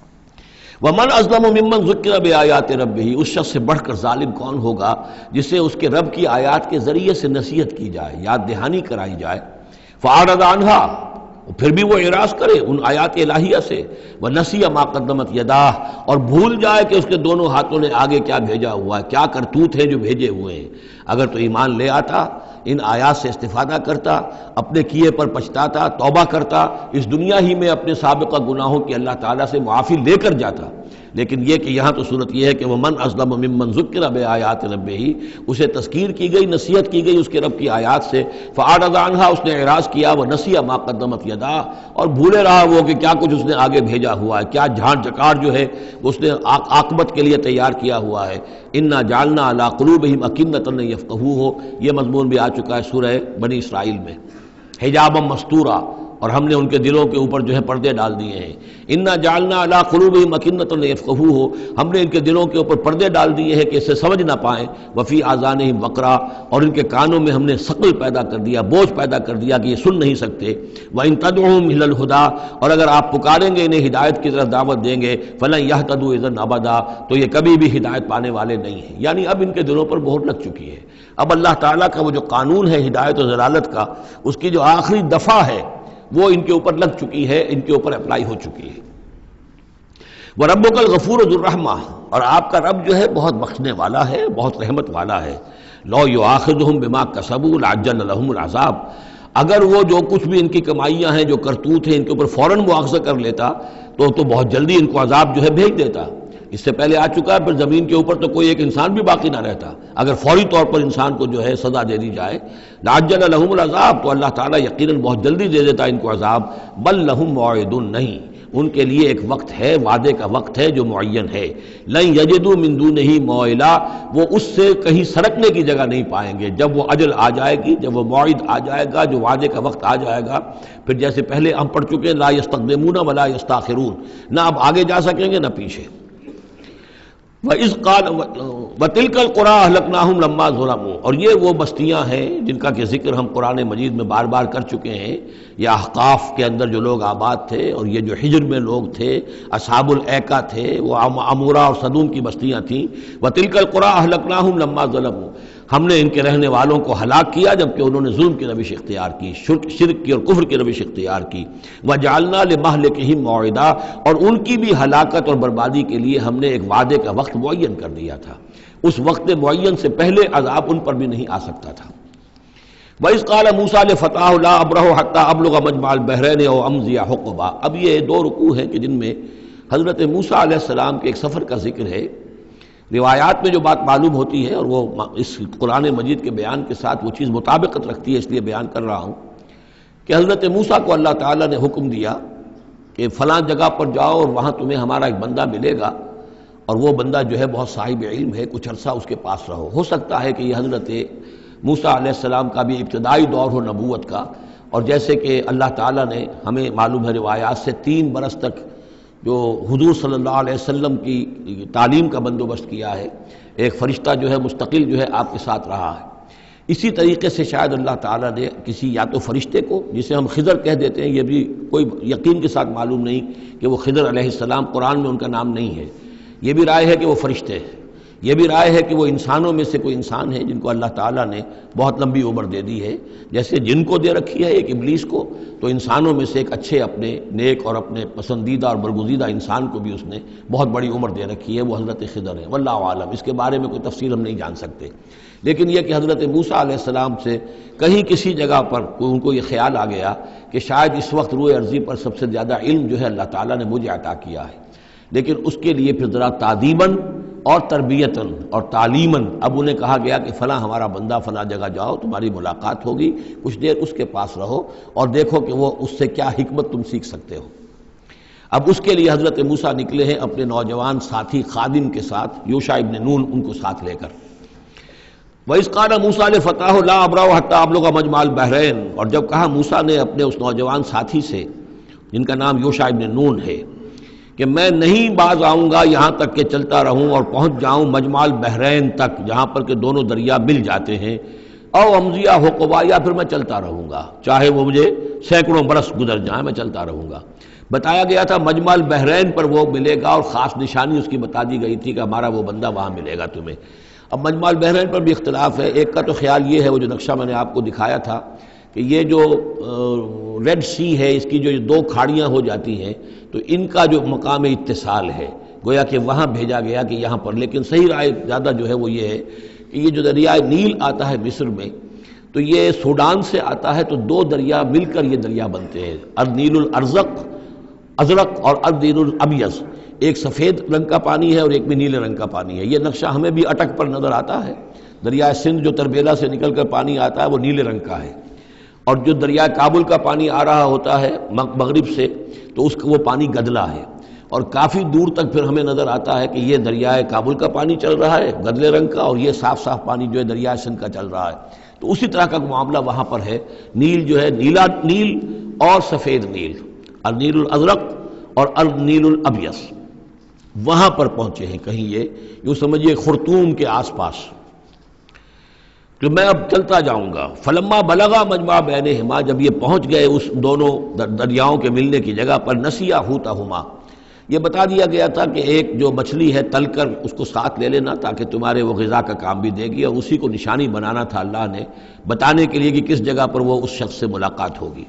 وَمَنْ أَظْلَمُ مِمَّنْ ذُكِّرَ بِآيَاتِ رَبِّهِ، اس شخص سے بڑھ کر ظالم کون ہوگا جسے اس کے رب کی آیات کے ذریعے سے نصیحت کی جائے، یاد دہانی کرائی جائے، فَأَعْرَضَ عَنْهَا، پھر بھی وہ اعراض کرے ان آیات الہیہ سے، وَنَسِیَ مَا قَدَّمَتْ يَدَاهُ، اور بھول جائے کہ اس کے دونوں ہاتھوں نے آگے کیا بھیجا ہوا ہے، کیا کرتوت ہے جو بھیجے ہوئے ہیں۔ اگر تو ایمان لے آتا، ان آیات سے استفادہ کرتا، اپنے کیے پر پچھتاتا، توبہ کرتا، اس دنیا ہی میں اپنے سابقہ گناہوں کی اللہ تعالیٰ سے معافی لے کر جاتا، لیکن یہ کہ یہاں تو صورت یہ ہے کہ وَمَنْ أَظْلَمُ مِمَّنْ ذُكِّرَ بِآيَاتِ رَبِّهِ، اسے تذکیر کی گئی، نصیحت کی گئی اس کے رب کی آیات سے، فَأَعْرَضَ عَنْهَا، اس نے اعراض کیا، وَنَسِیَ مَا قَدَّمَتْ يَدَاهُ، اور بھولے رہا وہ کہ کیا کچھ اس نے آگے بھیجا ہوا ہے، کیا جھانٹ جکاڑ جو ہے اس نے عاقبت کے لیے تیار کیا ہوا ہے۔ اِنَّا جَعَلْنَا عَلَىٰ قُلُوبِهِمْ أَكِنَّةً أَن يَفْقَهُوهُ، یہ مضمون بھی آ چکا ہے سورہ بنی اسرائیل میں، حجابا مستورا، اور ہم نے ان کے دلوں کے اوپر جو ہے پردے ڈال دیے ہیں۔ اِنَّا جَعَلْنَا عَلَىٰ قُلُوبِهِمْ أَكِنَّةً أَن يَفْقَهُوهُ، ہم نے ان کے دلوں کے اوپر پردے ڈال دیے ہیں کہ اسے سمجھ نہ پائیں، وَفِي آذَانِهِمْ وَقْرًا، اور ان کے کانوں میں ہم نے ثقل پیدا کر دیا، بوجھ پیدا کر دیا کہ یہ سن نہیں سکتے۔ وَإِن تَدْعُوهُمْ إِلَى الْهُدَىٰ، اور اگر آپ پکاریں گے انہیں ہدایت کی طرف دعوت دیں گے، فَلَن يَهْتَدُوا إِذًا أَبَدًا، تو یہ کبھی بھی ہدایت پانے والے نہیں ہیں۔ یعنی اب ان کے دلوں پر مہر لگ چکی ہے، اب اللہ تعالیٰ کا وہ جو قانون ہے ہدایت و ضلالت کا، اس کی جو آخری دفعہ ہے وہ ان کے اوپر لگ چکی ہے، ان کے اوپر اپلائی ہو چکی ہے۔ وَرَبُّكَ الْغَفُورُ ذُو الرَّحْمَةِ، اور آپ کا رب جو ہے بہت بخشنے والا ہے، بہت رحمت والا ہے۔ لَوْ يُؤَاخِذُهُم بِمَا كَسَبُوا لَعَجَّلَ لَهُمُ الْعَذَابَ، اگر وہ جو کچھ بھی ان کی کمائیاں ہیں، جو کرتوت ہیں، ان کے اوپر فوراً مواخذہ کر لیتا تو تو بہت جلدی ان کو عذاب جو ہے بھیج دیتا۔ اس سے پہلے آ چکا ہے، پھر زمین کے اوپر تو کوئی ایک انسان بھی باقی نہ رہتا اگر فوری طور پر انسان کو جو ہے سزا دے دی جائے۔ لَعَجَّلَ لَهُمُ الْعَذَابَ، تو اللہ تعالیٰ یقیناً بہت جلدی دے دیتا ان کو عذاب۔ بل لَهُم مَوْعِدٌ، نہیں، ان کے لیے ایک وقت ہے، وعدے کا وقت ہے جو معین ہے۔ لَن يَجِدُوا مِن دُونِهِ مَوْعِلًا، وہ اس سے کہیں سرکنے کی جگہ نہیں پائیں گے۔ جب وہ اجل آ جائے گی، جب وہ موعد آ جائے گا، جو وعدے کا وقت آ جائے گا، پھر جیسے پہلے ہم پڑھ چکے لا يستقدمون ولا يستاخرون، نہ اب آگے جا سکیں گے نہ پیچھے۔ وَإِذْ قَالَ وَتِلْكَ الْقُرَىٰ أَهْلَكْنَاهُمْ لَمَّا ظَلَمُوا، اور یہ وہ بستیاں ہیں جن کا کہ ذکر ہم قرآن مجید میں بار بار کر چکے ہیں۔ یہ احقاف کے اندر جو لوگ آباد تھے، اور یہ جو حجر میں لوگ تھے، اصحاب الایکا تھے، وہ عمورہ اور صدوم کی بستیاں تھیں۔ وَتِلْكَ الْقُرَىٰ أَهْلَكْنَاهُمْ لَمَّا ظَلَمُوا، ہم نے ان کے رہنے والوں کو ہلاک کیا جبکہ انہوں نے ظلم کی روش اختیار کی، شرک شرک کی اور کفر کی روش اختیار کی۔ وجعلنا لمہلکہم موعدا، اور ان کی بھی ہلاکت اور بربادی کے لیے ہم نے ایک وعدے کا وقت معین کر دیا تھا، اس وقت معین سے پہلے عذاب ان پر بھی نہیں آ سکتا تھا۔ وَإِذْ قَالَ مُوسَىٰ لِفَتَاهُ لَا أَبْرَحُ حَتَّىٰ أَبْلُغَ مَجْمَعَ الْبَحْرَيْنِ أَوْ أَمْضِيَ حُقُبًا۔ اب یہ دو رکوع ہیں کہ جن میں حضرت موسیٰ علیہ السلام کے ایک سفر کا ذکر ہے۔ روایات میں جو بات معلوم ہوتی ہے اور وہ اس قرآن مجید کے بیان کے ساتھ وہ چیز مطابقت رکھتی ہے، اس لیے بیان کر رہا ہوں کہ حضرت موسیٰ کو اللہ تعالیٰ نے حکم دیا کہ فلاں جگہ پر جاؤ اور وہاں تمہیں ہمارا ایک بندہ ملے گا، اور وہ بندہ جو ہے بہت صاحب علم ہے، کچھ عرصہ اس کے پاس رہو۔ ہو سکتا ہے کہ یہ حضرت موسیٰ علیہ السلام کا بھی ابتدائی دور ہو نبوت کا، اور جیسے کہ اللہ تعالیٰ نے ہمیں معلوم ہے روایات سے تین برس تک جو حضور صلی اللہ علیہ وسلم کی تعلیم کا بندوبست کیا ہے، ایک فرشتہ جو ہے مستقل جو ہے آپ کے ساتھ رہا ہے، اسی طریقے سے شاید اللہ تعالیٰ نے کسی یا تو فرشتے کو، جسے ہم خضر کہہ دیتے ہیں، یہ بھی کوئی یقین کے ساتھ معلوم نہیں کہ وہ خضر علیہ السلام، قرآن میں ان کا نام نہیں ہے، یہ بھی رائے ہے کہ وہ فرشتے ہیں، یہ بھی رائے ہے کہ وہ انسانوں میں سے کوئی انسان ہے جن کو اللہ تعالیٰ نے بہت لمبی عمر دے دی ہے، جیسے جن کو دے رکھی ہے ایک ابلیس کو، تو انسانوں میں سے ایک اچھے اپنے نیک اور اپنے پسندیدہ اور برگزیدہ انسان کو بھی اس نے بہت بڑی عمر دے رکھی ہے، وہ حضرت خضر ہے۔ واللہ عالم، اس کے بارے میں کوئی تفصیل ہم نہیں جان سکتے، لیکن یہ کہ حضرت موسیٰ علیہ السلام سے کہیں کسی جگہ پر ان کو یہ خیال آ گیا کہ شاید اس وقت روئے ارضی پر سب سے زیادہ علم جو ہے اللہ تعالیٰ نے مجھے عطا کیا ہے، لیکن اس کے لیے پھر ذرا تعدیباً اور تربیتاً اور تعلیماً اب انہیں کہا گیا کہ فلاں ہمارا بندہ فلاں جگہ جاؤ، تمہاری ملاقات ہوگی، کچھ دیر اس کے پاس رہو اور دیکھو کہ وہ اس سے کیا حکمت تم سیکھ سکتے ہو۔ اب اس کے لیے حضرت موسیٰ نکلے ہیں اپنے نوجوان ساتھی خادم کے ساتھ، یوشع ابن نون ان کو ساتھ لے کر۔ وَإِذْ قَالَ مُوسَىٰ لِفَتَاهُ لَا أَبْرَحُ حَتَّىٰ أَبْلُغَ مَجْمَعَ الْبَحْرَيْنِ، اور جب کہا موسیٰ نے اپنے اس نوجوان ساتھی سے جن کا نام یوشع ابن نون ہے کہ میں نہیں باز آؤں گا یہاں تک کہ چلتا رہوں اور پہنچ جاؤں مجمع البحرین تک، جہاں پر کہ دونوں دریا مل جاتے ہیں، او امضی حقبا، یا پھر میں چلتا رہوں گا چاہے وہ مجھے سینکڑوں برس گزر جائیں، میں چلتا رہوں گا۔ بتایا گیا تھا مجمع البحرین پر وہ ملے گا، اور خاص نشانی اس کی بتا دی گئی تھی کہ ہمارا وہ بندہ وہاں ملے گا تمہیں۔ اب مجمع البحرین پر بھی اختلاف ہے، ایک کا تو خیال یہ ہے، وہ جو نقشہ میں نے آپ کو دکھایا تھا، کہ یہ جو ریڈ سی ہے، اس کی جو دو کھاڑیاں ہو جاتی ہیں، تو ان کا جو مقام اتصال ہے گویا کہ وہاں بھیجا گیا کہ یہاں پر، لیکن صحیح رائے زیادہ جو ہے وہ یہ ہے کہ یہ جو دریائے نیل آتا ہے مصر میں، تو یہ سوڈان سے آتا ہے، تو دو دریا مل کر یہ دریا بنتے ہیں، النیل الازرق ازرق اور النیل الابیض، ایک سفید رنگ کا پانی ہے اور ایک میں نیلے رنگ کا پانی ہے۔ یہ نقشہ ہمیں بھی اٹک پر نظر آتا ہے، دریائے سندھ جو تربیلا سے نکل کر پانی آتا ہے وہ نیلے رنگ کا ہے، اور جو دریائے کابل کا پانی آ رہا ہوتا ہے مغرب سے تو اس کا وہ پانی گدلا ہے، اور کافی دور تک پھر ہمیں نظر آتا ہے کہ یہ دریائے کابل کا پانی چل رہا ہے گدلے رنگ کا، اور یہ صاف صاف پانی جو ہے دریائے سندھ کا چل رہا ہے۔ تو اسی طرح کا معاملہ وہاں پر ہے، نیل جو ہے نیلا نیل اور سفید نیل، النیل الازرق اور النیل الابیض، وہاں پر پہنچے ہیں کہیں، یہ یوں سمجھیے خرطوم کے آس پاس، کہ میں اب چلتا جاؤں گا۔ فلما بلغا مجمع بینہما، جب یہ پہنچ گئے اس دونوں دریاؤں کے ملنے کی جگہ پر، نسیا حوتہما، یہ بتا دیا گیا تھا کہ ایک جو مچھلی ہے تل کر اس کو ساتھ لے لینا تاکہ تمہارے وہ غذا کا کام بھی دے گی، اور اسی کو نشانی بنانا تھا اللہ نے بتانے کے لیے کہ کس جگہ پر وہ اس شخص سے ملاقات ہوگی۔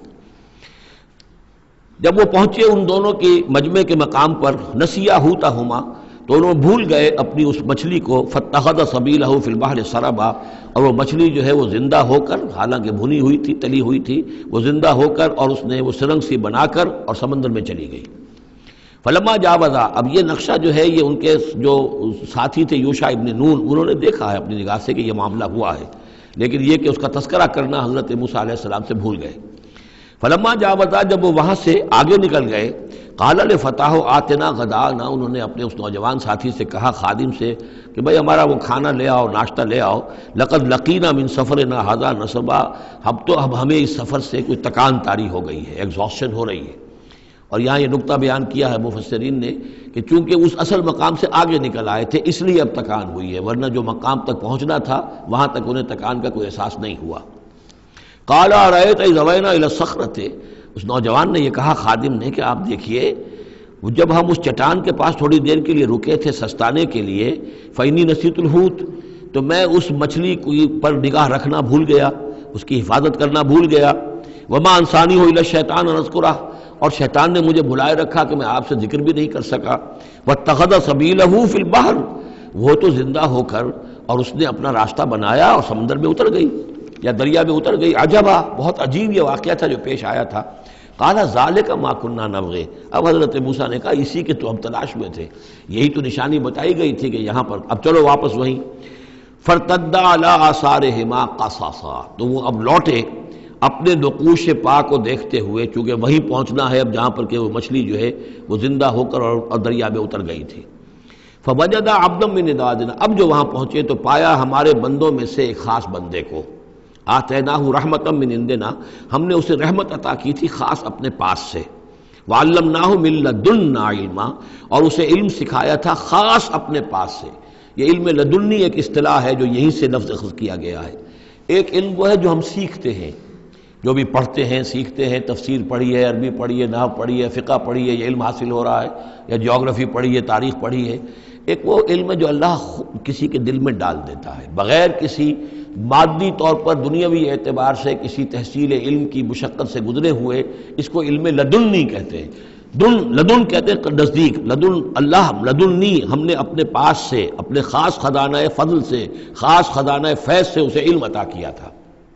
جب وہ پہنچے ان دونوں کی مجمع کے مقام پر، نسیا حوتہما، تو انہوں بھول گئے اپنی اس مچھلی کو، فاتخذ سبیلہ فی البحر سربا، اور وہ مچھلی جو ہے وہ زندہ ہو کر، حالانکہ بھنی ہوئی تھی تلی ہوئی تھی، وہ زندہ ہو کر اور اس نے وہ سرنگ سی بنا کر اور سمندر میں چلی گئی۔ فلما جاوزا، اب یہ نقشہ جو ہے یہ ان کے جو ساتھی تھے یوشع ابن نون، انہوں نے دیکھا ہے اپنی نگاہ سے کہ یہ معاملہ ہوا ہے، لیکن یہ کہ اس کا تذکرہ کرنا حضرت موسیٰ علیہ السلام سے بھول گئے۔ فلما جاوزا، جب وہ وہاں سے آگے نکل گئے، قال لفتاه آتنا غداءنا، انہوں نے اپنے اس نوجوان ساتھی سے کہا، خادم سے، کہ بھئی ہمارا وہ کھانا لے آؤ، ناشتہ لے آؤ، لقد لقینا من سفرنا ھذا نصبا، اب تو اب ہمیں اس سفر سے کوئی تکان طاری ہو گئی ہے، ایگزاسشن ہو رہی ہے۔ اور یہاں یہ نقطہ بیان کیا ہے مفسرین نے کہ چونکہ اس اصل مقام سے آگے نکل آئے تھے اس لیے اب تکان ہوئی ہے، ورنہ جو مقام تک پہنچنا تھا وہاں تک انہیں تکان کا کوئی احساس نہیں ہوا۔ قال ارأيت إذ أوينا إلى الصخرة، اس نوجوان نے یہ کہا خادم نے کہ آپ دیکھیے جب ہم اس چٹان کے پاس تھوڑی دیر کے لیے رکے تھے سستانے کے لیے، فإني نسيت الحوت، تو میں اس مچھلی پر نگاہ رکھنا بھول گیا، اس کی حفاظت کرنا بھول گیا۔ وما انسانی الا الشیطان ان اذکرہ، اور شیطان نے مجھے بھلائے رکھا کہ میں آپ سے ذکر بھی نہیں کر سکا۔ واتخذ سبیلہ فی البحر، وہ تو زندہ ہو کر اور اس نے اپنا راستہ بنایا اور سمندر میں اتر گئی یا دریا میں اتر گئی۔ عجبا، بہت عجیب یہ واقعہ تھا جو پیش آیا تھا۔ قال ذالک ما کنا نبغی، اب حضرت موسیٰ نے کہا اسی کے تو ہم تلاش میں تھے، یہی تو نشانی بتائی گئی تھی کہ یہاں پر، اب چلو واپس وہیں۔ فارتدا علی آثارہما قصصا، تو وہ اب لوٹے اپنے نقوش پا کو دیکھتے ہوئے، چونکہ وہیں پہنچنا ہے اب جہاں پر کہ وہ مچھلی جو ہے وہ زندہ ہو کر اور دریا میں اتر گئی تھی۔ فوجد عبدا من عبادنا، اب جو وہاں پہنچے تو پایا ہمارے بندوں میں سے ایک خاص بندے کو، آتیناہ رحمتا من عندنا، ہم نے اسے رحمت عطا کی تھی خاص اپنے پاس سے، وعلمناہ من لدنا علما، اور اسے علم سکھایا تھا خاص اپنے پاس سے۔ یہ علم لدنی ایک اصطلاح ہے جو یہیں سے لفظ اخذ کیا گیا ہے۔ ایک علم وہ ہے جو ہم سیکھتے ہیں، جو بھی پڑھتے ہیں سیکھتے ہیں، تفسیر پڑھی ہے، عربی پڑھی ہے، نحو پڑھی ہے، فقہ پڑھی ہے، یہ علم حاصل ہو رہا ہے، یا جیوگرافی پڑھی ہے، تاریخ پڑھی ہے۔ ایک وہ علم ہے جو اللہ کسی کے دل میں ڈال دیتا ہے بغیر کسی مادی طور پر دنیاوی اعتبار سے کسی تحصیل علم کی مشقت سے گزرے ہوئے، اس کو علم لدنی کہتے ہیں۔ دن لدن کہتے ہیں نزدیک، لدن اللہ، لدنی ہم نے اپنے پاس سے، اپنے خاص خزانہ فضل سے، خاص خزانہ فیض سے اسے علم عطا کیا تھا۔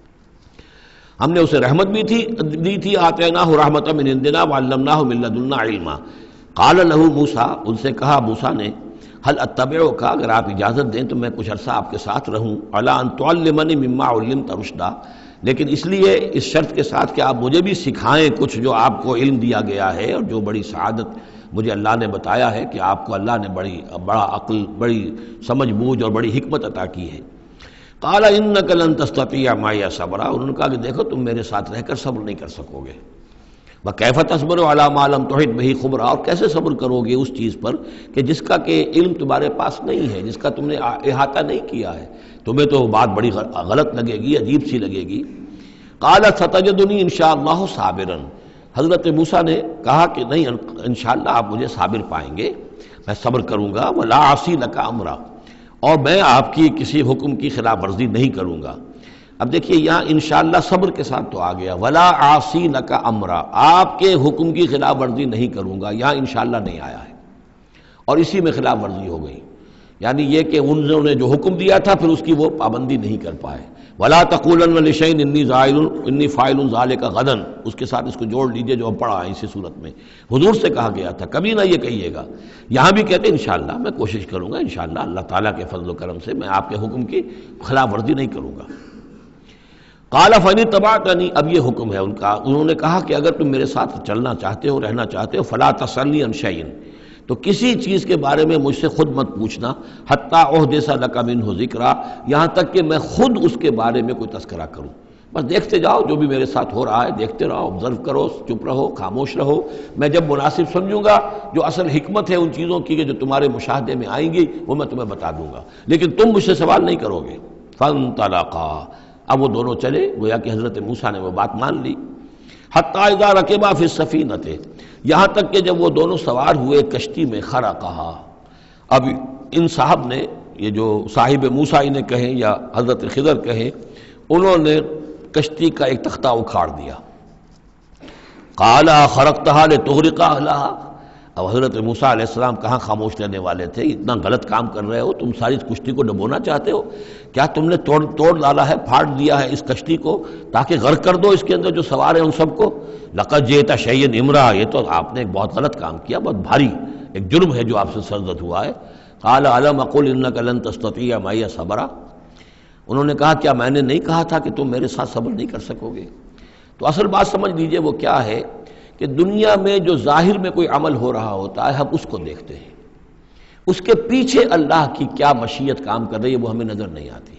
ہم نے اسے رحمت بھی تھی دی تھی، آتیناہ رحمتا من عندنا وعلمناہ من لدنا علما۔ قال لہ موسیٰ، ان سے کہا موسیٰ نے، حل اتبعک، اگر آپ اجازت دیں تو میں کچھ عرصہ آپ کے ساتھ رہوں، علی ان تعلمنی مما علمت رشدا، لیکن اس لیے اس شرط کے ساتھ کہ آپ مجھے بھی سکھائیں کچھ جو آپ کو علم دیا گیا ہے، اور جو بڑی سعادت مجھے اللہ نے بتایا ہے کہ آپ کو اللہ نے بڑی بڑا عقل، بڑی سمجھ بوجھ اور بڑی حکمت عطا کی ہے۔ قال انک لن تستطیع معی صبرا، انہوں نے کہا کہ دیکھو تم میرے ساتھ رہ کر صبر نہیں کر سکو گے۔ وَكَيْفَ تَصْبِرُ عَلَىٰ مَا لَمْ تُحِطْ بِهِ خُبْرًا، اور کیسے صبر کرو گے اس چیز پر کہ جس کا کہ علم تمہارے پاس نہیں ہے، جس کا تم نے احاطہ نہیں کیا ہے، تمہیں تو بات بڑی غلط لگے گی، عجیب سی لگے گی۔ قَالَ سَتَجِدُنِي إِن شَاءَ اللَّهُ صَابِرًا، حضرت موسیٰ نے کہا کہ نہیں، انشاءاللہ آپ مجھے صابر پائیں گے، میں صبر کروں گا۔ وَلَا عَصِي لَكَ أَمْرًا، اور میں آپ کی کسی حکم کی خلاف ورزی نہیں کروں گا۔ اب دیکھیے یہاں انشاءاللہ صبر کے ساتھ تو آ گیا، ولا عاصی لک امرا، آپ کے حکم کی خلاف ورزی نہیں کروں گا، یہاں انشاءاللہ نہیں آیا ہے، اور اسی میں خلاف ورزی ہو گئی، یعنی یہ کہ انہوں نے جو حکم دیا تھا پھر اس کی وہ پابندی نہیں کر پائے۔ ولا تقولن لشیء انی فاعل انی فاعل ذلک غدا، اس کے ساتھ اس کو جوڑ لیجئے جو ہم پڑھا ہے اسی صورت میں، حضور سے کہا گیا تھا کبھی نہ یہ کہیے گا، یہاں بھی کہتے ہیں انشاءاللہ میں کوشش کروں گا، انشاءاللہ اللہ تعالیٰ کے فضل و کرم سے میں آپ کے حکم کی خلاف ورزی نہیں کروں گا۔ قال فإن اتبعتنی، اب یہ حکم ہے ان کا، انہوں نے کہا کہ اگر تم میرے ساتھ چلنا چاہتے ہو، رہنا چاہتے ہو، فلا تسألنی عن شیء، تو کسی چیز کے بارے میں مجھ سے خود مت پوچھنا، حتی احدث لک منہ ذکرا، یہاں تک کہ میں خود اس کے بارے میں کوئی تذکرہ کروں، بس دیکھتے جاؤ جو بھی میرے ساتھ ہو رہا ہے، دیکھتے رہو، آبزرو کرو، چپ رہو، خاموش رہو، میں جب مناسب سمجھوں گا جو اصل حکمت ہے ان چیزوں کی کہ جو تمہارے مشاہدے میں آئیں گی وہ میں تمہیں بتا دوں گا، لیکن تم مجھ سے سوال نہیں کرو گے۔ فانطلقا، اب وہ دونوں چلے، گویا کہ حضرت موسیٰ نے وہ بات مان لی۔ حتی اذا رکبا فی السفینۃ، یہاں تک کہ جب وہ دونوں سوار ہوئے کشتی میں، خرقہا، اب ان صاحب نے، یہ جو صاحب موسیٰ انہیں کہیں یا حضرت خضر کہیں، انہوں نے کشتی کا ایک تختہ اکھاڑ دیا۔ قال خرقتہا لتغرق اہلہا، اب حضرت موسیٰ علیہ السلام کہاں خاموش رہنے والے تھے، اتنا غلط کام کر رہے ہو تم، ساری کشتی کو ڈبونا چاہتے ہو، کیا تم نے توڑ توڑ ڈالا ہے، پھاڑ دیا ہے اس کشتی کو تاکہ غرق کر دو اس کے اندر جو سوار ہیں ان سب کو؟ لقد جئت شیئا امرا، یہ تو آپ نے ایک بہت غلط کام کیا، بہت بھاری ایک جرم ہے جو آپ سے سرزد ہوا ہے۔ قال الم اقل انک لن تستطیع معی صبرا، انہوں نے کہا کیا میں نے نہیں کہا تھا کہ تم میرے ساتھ صبر نہیں کر سکو گے؟ تو اصل بات سمجھ لیجئے وہ کیا ہے کہ دنیا میں جو ظاہر میں کوئی عمل ہو رہا ہوتا ہے ہم اس کو دیکھتے ہیں، اس کے پیچھے اللہ کی کیا مشیت کام کر رہی ہے وہ ہمیں نظر نہیں آتی۔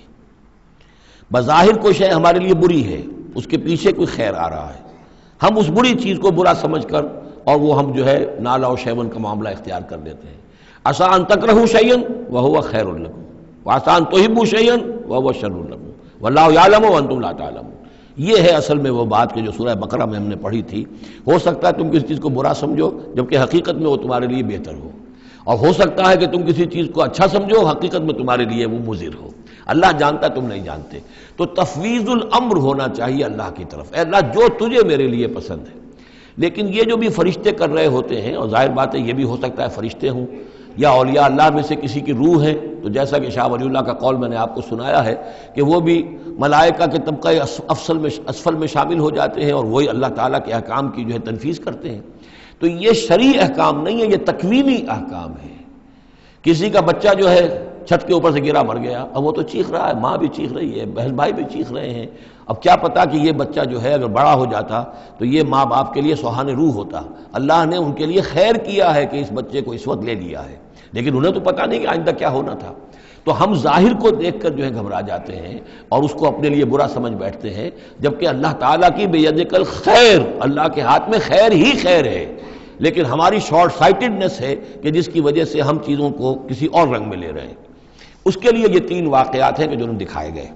بظاہر کوئی شے ہمارے لیے بری ہے، اس کے پیچھے کوئی خیر آ رہا ہے، ہم اس بری چیز کو برا سمجھ کر اور وہ ہم جو ہے نالا و شیون کا معاملہ اختیار کر دیتے ہیں۔ عسیٰ ان تکرہوا شیئا وہو خیر لکم وعسیٰ ان تحبوا شیئا وہو شر لکم واللہ یعلم وانتم لا تعلمون، یہ ہے اصل میں وہ بات کہ جو سورہ بقرہ میں ہم نے پڑھی تھی۔ ہو سکتا ہے تم کسی چیز کو برا سمجھو جبکہ حقیقت میں وہ تمہارے لیے بہتر ہو، اور ہو سکتا ہے کہ تم کسی چیز کو اچھا سمجھو، حقیقت میں تمہارے لیے وہ مضر ہو۔ اللہ جانتا تم نہیں جانتے۔ تو تفویض الامر ہونا چاہیے اللہ کی طرف، اے اللہ جو تجھے میرے لیے پسند ہے۔ لیکن یہ جو بھی فرشتے کر رہے ہوتے ہیں، اور ظاہر بات ہے یہ بھی ہو سکتا ہے فرشتے ہوں یا اولیاء اللہ میں سے کسی کی روح ہے، تو جیسا کہ شاہ ولی اللہ کا قول میں نے آپ کو سنایا ہے کہ وہ بھی ملائکہ کے طبقہ افضل میں اسفل میں شامل ہو جاتے ہیں اور وہی اللہ تعالیٰ کے احکام کی جو ہے تنفیذ کرتے ہیں۔ تو یہ شرعی احکام نہیں ہے، یہ تکوینی احکام ہے۔ کسی کا بچہ جو ہے چھت کے اوپر سے گرا مر گیا، اب وہ تو چیخ رہا ہے، ماں بھی چیخ رہی ہے، بہن بھائی بھی چیخ رہے ہیں، اب کیا پتا کہ یہ بچہ جو ہے اگر بڑا ہو جاتا تو یہ ماں باپ کے لیے سوہان روح ہوتا۔ اللہ نے ان کے لیے خیر کیا ہے کہ اس بچے کو اس وقت لے لیا ہے، لیکن انہیں تو پتہ نہیں کہ آئندہ کیا ہونا تھا۔ تو ہم ظاہر کو دیکھ کر جو ہے گھبرا جاتے ہیں اور اس کو اپنے لیے برا سمجھ بیٹھتے ہیں، جبکہ اللہ تعالیٰ کی بیدک الخیر، اللہ کے ہاتھ میں خیر ہی خیر ہے، لیکن ہماری شارٹ سائٹڈنس ہے کہ جس کی وجہ سے ہم چیزوں کو کسی اور رنگ میں لے رہے ہیں۔ اس کے لیے یہ تین واقعات ہیں کہ جو انہوں نے دکھائے گئے۔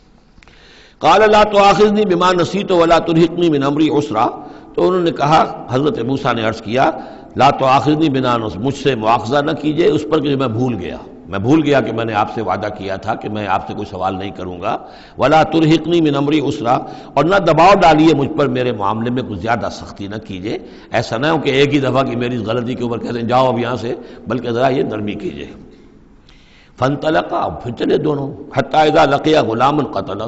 قال لا تؤاخذنی بما نسیت ولا ترہقنی من امری عسرا، تو انہوں نے کہا، حضرت موسیٰ نے عرض کیا لا تؤاخذنی بما نسیت، مجھ سے مواخذہ نہ کیجئے اس پر کہ میں بھول گیا، میں بھول گیا کہ میں نے آپ سے وعدہ کیا تھا کہ میں آپ سے کوئی سوال نہیں کروں گا، ولا ترہقنی من امری عسرا، اور نہ دباؤ ڈالیے مجھ پر میرے معاملے میں کچھ زیادہ سختی نہ کیجئے، ایسا نہ ہو کہ ایک ہی دفعہ کی میری اس غلطی کے اوپر کہتے ہیں جاؤ اب یہاں سے، بلکہ ذرا یہ نرمی کیجئے۔ فانطلقا، پھر چلے دونوں، حتی اذا لقیا غلاما قتلہ،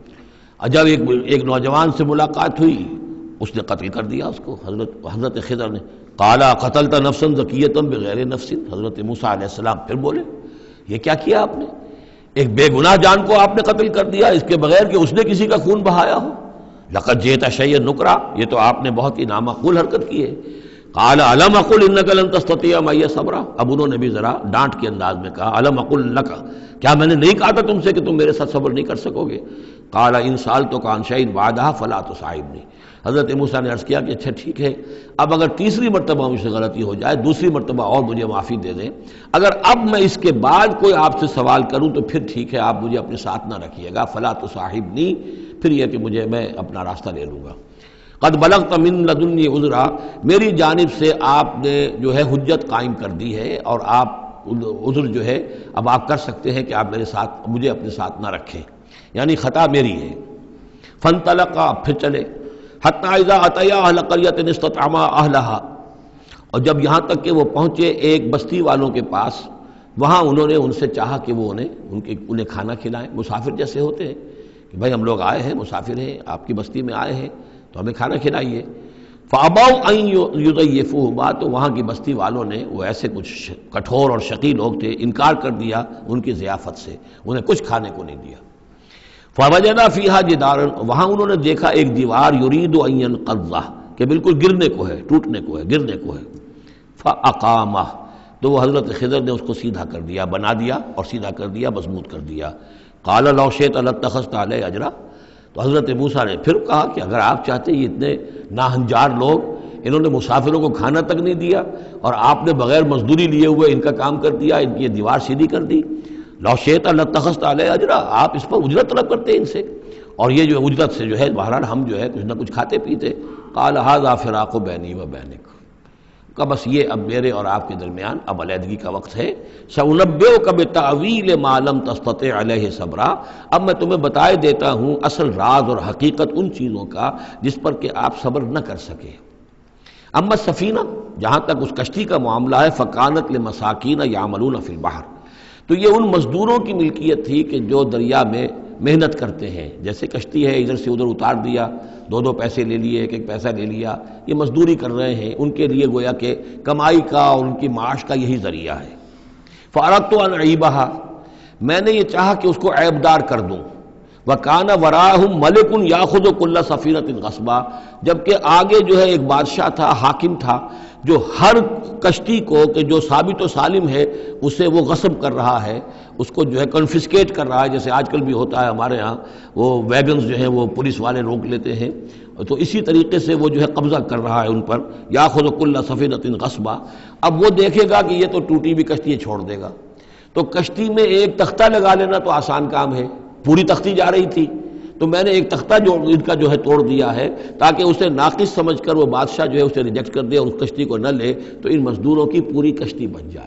جب ایک ایک نوجوان سے ملاقات ہوئی اس نے قتل کر دیا اس کو، حضرت حضرت خضر نے۔ قال قتلت نفسا زکیۃ بغیر نفس، حضرت موسیٰ علیہ السلام پھر بولے یہ کیا کیا آپ نے، ایک بے گناہ جان کو آپ نے قتل کر دیا اس کے بغیر کہ اس نے کسی کا خون بہایا ہو۔ لقد جئت شیئا نکرا، یہ تو آپ نے بہت ہی نامعقول حرکت کی ہے۔ قال الم اقل انک لن تستطیع معی صبرا، اب انہوں نے بھی ذرا ڈانٹ کے انداز میں کہا الم اقل لک، کیا میں نے نہیں کہا تھا تم سے کہ تم میرے ساتھ صبر نہیں کر سکو گے؟ قال ان سالتک عن شیء بعدها فلا تصاحبنی، حضرت موسیٰ نے عرض کیا کہ اچھا ٹھیک ہے، اب اگر تیسری مرتبہ مجھ سے غلطی ہو جائے، دوسری مرتبہ اور مجھے معافی دے دیں، اگر اب میں اس کے بعد کوئی آپ سے سوال کروں تو پھر ٹھیک ہے، آپ مجھے اپنے ساتھ نہ رکھیے گا، فلا تصاحبنی، پھر یہ کہ مجھے میں اپنا راستہ لے لوں گا۔ قد بلغت من لدنی عذرا، میری جانب سے آپ نے جو ہے حجت قائم کر دی ہے اور آپ عذر جو ہے اب آپ کر سکتے ہیں کہ آپ میرے ساتھ مجھے اپنے ساتھ نہ رکھیں، یعنی خطا میری ہے۔ فانطلقا، پھر چلے، حتی اذا اتیا اہل قریۃ استطعما اہلہا، اور جب یہاں تک کہ وہ پہنچے ایک بستی والوں کے پاس، وہاں انہوں نے ان سے چاہا کہ وہ انہیں ان کے انہیں کھانا کھلائیں، مسافر جیسے ہوتے ہیں کہ بھائی ہم لوگ آئے ہیں، مسافر ہیں، آپ کی بستی میں آئے ہیں تو ہمیں کھانا کھلائیے۔ فَأَبَوْا أَن يُضَيِّفُوهُمَا، تو وہاں کی بستی والوں نے، وہ ایسے کچھ کٹھور اور شقی لوگ تھے، انکار کر دیا ان کی ضیافت سے، انہیں کچھ کھانے کو نہیں دیا۔ فَوَجَدَ فِيهَا جِدَارًا، وہاں انہوں نے دیکھا ایک دیوار، يُرِيدُ أَن يَنقَضَّ، کہ بالکل گرنے کو ہے، ٹوٹنے کو ہے، گرنے کو ہے۔ فَأَقَامَهُ، تو وہ حضرت خضر نے اس کو سیدھا کر دیا، بنا دیا اور سیدھا کر دیا، مضبوط کر دیا۔ قَالَ لَوْ شِئْتَ لَاتَّخَذْتَ عَلَيْهِ أَجْرًا، تو حضرت موسیٰ نے پھر کہا کہ اگر آپ چاہتے، یہ اتنے ناہنجار لوگ، انہوں نے مسافروں کو کھانا تک نہیں دیا اور آپ نے بغیر مزدوری لیے ہوئے ان کا کام کر دیا، ان کی یہ دیوار سیدھی کر دی۔ لو شئت لاتخذت علیہ اجرا، آپ اس پر اجرت طلب کرتے ان سے، اور یہ جو اجرت سے جو ہے بہرحال ہم جو ہے کچھ نہ کچھ کھاتے پیتے۔ قال ھذا فراق بینی و بینک، کہ بس یہ اب میرے اور آپ کے درمیان اب علیحدگی کا وقت ہے۔ سأنبئک بتأویل ما لم تستطع علیہ صبرا، اب میں تمہیں بتائے دیتا ہوں اصل راز اور حقیقت ان چیزوں کا جس پر کہ آپ صبر نہ کر سکے۔ اما السفینہ، جہاں تک اس کشتی کا معاملہ ہے، فکانت لمساکین یعملون فی البحر، تو یہ ان مزدوروں کی ملکیت تھی کہ جو دریا میں محنت کرتے ہیں، جیسے کشتی ہے ادھر سے ادھر اتار دیا، دو دو پیسے لے لیے، ایک ایک پیسہ لے لیا، یہ مزدوری کر رہے ہیں، ان کے لیے گویا کہ کمائی کا اور ان کی معاش کا یہی ذریعہ ہے۔ فَأَرَدْتُ أَنْ أَعِيبَهَا، میں نے یہ چاہا کہ اس کو عیبدار کر دوں۔ وَكَانَ وَرَاءَهُمْ مَلِكٌ يَأْخُذُ كُلَّ سَفِينَةٍ غَصْبًا، جبکہ آگے جو ہے ایک بادشاہ تھا، حاکم تھا، جو ہر کشتی کو کہ جو ثابت و سالم ہے اسے وہ غصب کر رہا ہے، اس کو جو ہے کنفسکیٹ کر رہا ہے، جیسے آج کل بھی ہوتا ہے ہمارے ہاں، وہ ویگنز جو ہیں وہ پولیس والے روک لیتے ہیں، تو اسی طریقے سے وہ جو ہے قبضہ کر رہا ہے ان پر۔ یاخذ کل سفینۃ غصبا، اب وہ دیکھے گا کہ یہ تو ٹوٹی بھی کشتی چھوڑ دے گا، تو کشتی میں ایک تختہ لگا لینا تو آسان کام ہے، پوری تختی جا رہی تھی تو میں نے ایک تختہ جو ان کا جو ہے توڑ دیا ہے تاکہ اسے ناقص سمجھ کر وہ بادشاہ جو ہے اسے ریجیکٹ کر دے اور اس کشتی کو نہ لے، تو ان مزدوروں کی پوری کشتی بن جائے۔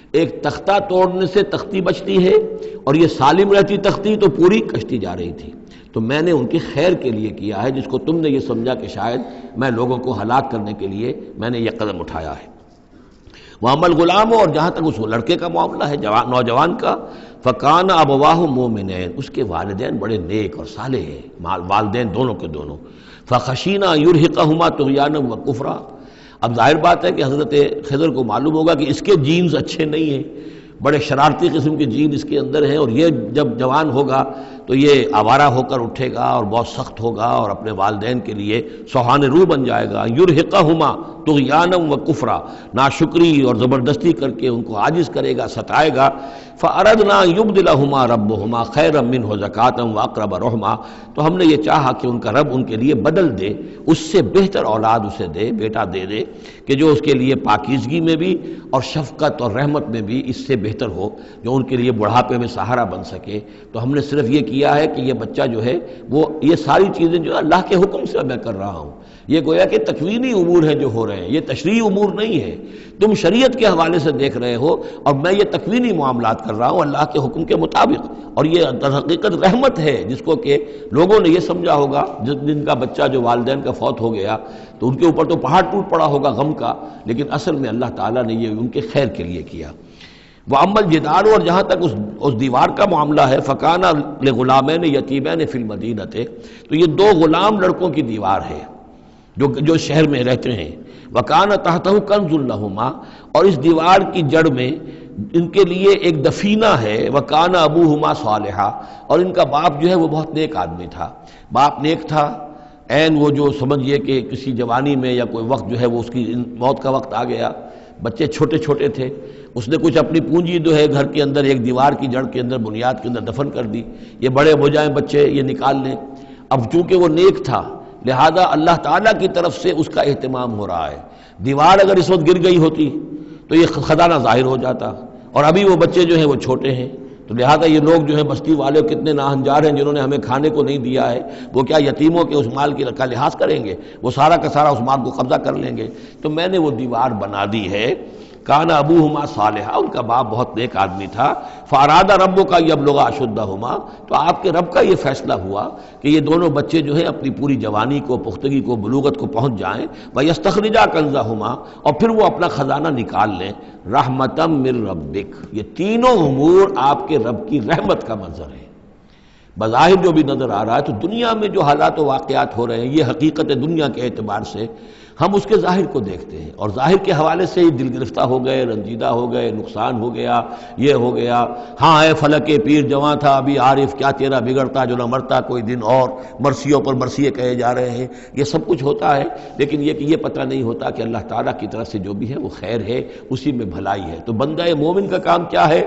ایک تختہ توڑنے سے تختی بچتی ہے، اور یہ سالم رہتی تختی تو پوری کشتی جا رہی تھی۔ تو میں نے ان کے خیر کے لیے کیا ہے، جس کو تم نے یہ سمجھا کہ شاید میں لوگوں کو ہلاک کرنے کے لیے میں نے یہ قدم اٹھایا ہے۔ وَأَمَّا الْغُلَامُ، اور جہاں تک اس لڑکے کا معاملہ ہے، جوان نوجوان کا، فَكَانَ أَبَوَاهُ مُؤْمِنَيْنِ، اس کے والدین بڑے نیک اور صالح ہیں، والدین دونوں کے دونوں۔ فَخَشِينَا أَن يُرْهِقَهُمَا طُغْيَانًا وَكُفْرًا، اب ظاہر بات ہے کہ حضرت خضر کو معلوم ہوگا کہ اس کے جینز اچھے نہیں ہیں، بڑے شرارتی قسم کے جین اس کے اندر ہیں، اور یہ جب جوان ہوگا تو یہ آوارہ ہو کر اٹھے گا اور بہت سخت ہوگا اور اپنے والدین کے لیے سوہان روح بن جائے گا۔ یرہقہما طغیانا و کفرا، ناشکری اور زبردستی کر کے ان کو عاجز کرے گا، ستائے گا۔ فاردنا یبدلہما ربہما خیرا منہ زکاۃ واقرب رحما، تو ہم نے یہ چاہا کہ ان کا رب ان کے لیے بدل دے، اس سے بہتر اولاد اسے دے، بیٹا دے دے کہ جو اس کے لیے پاکیزگی میں بھی اور شفقت اور رحمت میں بھی اس سے بہتر ہو، جو ان کے لیے بڑھاپے میں سہارا بن سکے۔ تو ہم نے صرف یہ کیا ہے کہ یہ بچہ جو ہے وہ یہ ساری چیزیں جو اللہ کے حکم سے میں کر رہا ہوں، یہ گویا کہ تکوینی امور ہیں جو ہو رہے ہیں، یہ تشریعی امور نہیں ہے، تم شریعت کے حوالے سے دیکھ رہے ہو، اور میں یہ تکوینی معاملات کر رہا ہوں اللہ کے حکم کے مطابق۔ اور یہ در حقیقت رحمت ہے، جس کو کہ لوگوں نے یہ سمجھا ہوگا جس دن کا بچہ جو والدین کا فوت ہو گیا تو ان کے اوپر تو پہاڑ ٹوٹ پڑا ہوگا غم کا، لیکن اصل میں اللہ تعالیٰ نے یہ ان کے خیر کے لیے کیا۔ وَأَمَّا الْجِدَارُ، اور جہاں تک اس اس دیوار کا معاملہ ہے، فَكَانَ لِغُلَامَيْنِ يَتِيمَيْنِ فِي الْمَدِينَةِ، تو یہ دو غلام لڑکوں کی دیوار ہے جو جو شہر میں رہتے ہیں۔ وَكَانَ تَحْتَهُ كَنْزٌ لَهُمَا، اور اس دیوار کی جڑ میں ان کے لیے ایک دفینہ ہے۔ وَكَانَ أَبُوهُمَا صَالِحًا، اور ان کا باپ جو ہے وہ بہت نیک آدمی تھا، باپ نیک تھا، عین وہ جو سمجھئے کہ کسی جوانی میں یا کوئی وقت جو ہے وہ اس کی موت کا وقت آ گیا، بچے چھوٹے چھوٹے تھے، اس نے کچھ اپنی پونجی جو ہے گھر کے اندر ایک دیوار کی جڑ کے اندر بنیاد کے اندر دفن کر دی، یہ بڑے ہو جائیں بچے یہ نکال لیں۔ اب چونکہ وہ نیک تھا لہذا اللہ تعالیٰ کی طرف سے اس کا اہتمام ہو رہا ہے، دیوار اگر اس وقت گر گئی ہوتی تو یہ خزانہ ظاہر ہو جاتا، اور ابھی وہ بچے جو ہیں وہ چھوٹے ہیں، تو لہذا یہ لوگ جو ہیں بستی والے کتنے ناہنجار ہیں جنہوں نے ہمیں کھانے کو نہیں دیا ہے، وہ کیا یتیموں کے اس مال کی کا لحاظ کریں گے؟ وہ سارا کا سارا اس مال کو قبضہ کر لیں گے۔ تو میں نے وہ دیوار بنا دی ہے۔ کان ابوہما صالحا، ان کا باپ بہت نیک آدمی تھا۔ فاراد ربک یبلغا اشدہما، تو آپ کے رب کا یہ فیصلہ ہوا کہ یہ دونوں بچے جو ہیں اپنی پوری جوانی کو، پختگی کو، بلوغت کو پہنچ جائیں۔ ویستخرجا کنزہما، اور پھر وہ اپنا خزانہ نکال لیں۔ رحمتا من ربک، یہ تینوں امور آپ کے رب کی رحمت کا منظر ہے۔ بظاہر جو بھی نظر آ رہا ہے، تو دنیا میں جو حالات و واقعات ہو رہے ہیں یہ حقیقت دنیا کے اعتبار سے ہم اس کے ظاہر کو دیکھتے ہیں، اور ظاہر کے حوالے سے ہی دل گرفتہ ہو گئے، رنجیدہ ہو گئے، نقصان ہو گیا، یہ ہو گیا۔ ہاں اے فلک پیر جواں تھا ابھی عارف، کیا تیرا بگڑتا جو نہ مرتا کوئی دن اور، مرثیوں پر مرثیے کہے جا رہے ہیں، یہ سب کچھ ہوتا ہے، لیکن یہ کہ یہ پتہ نہیں ہوتا کہ اللہ تعالیٰ کی طرف سے جو بھی ہے وہ خیر ہے، اسی میں بھلائی ہے۔ تو بندہ مومن کا کام کیا ہے؟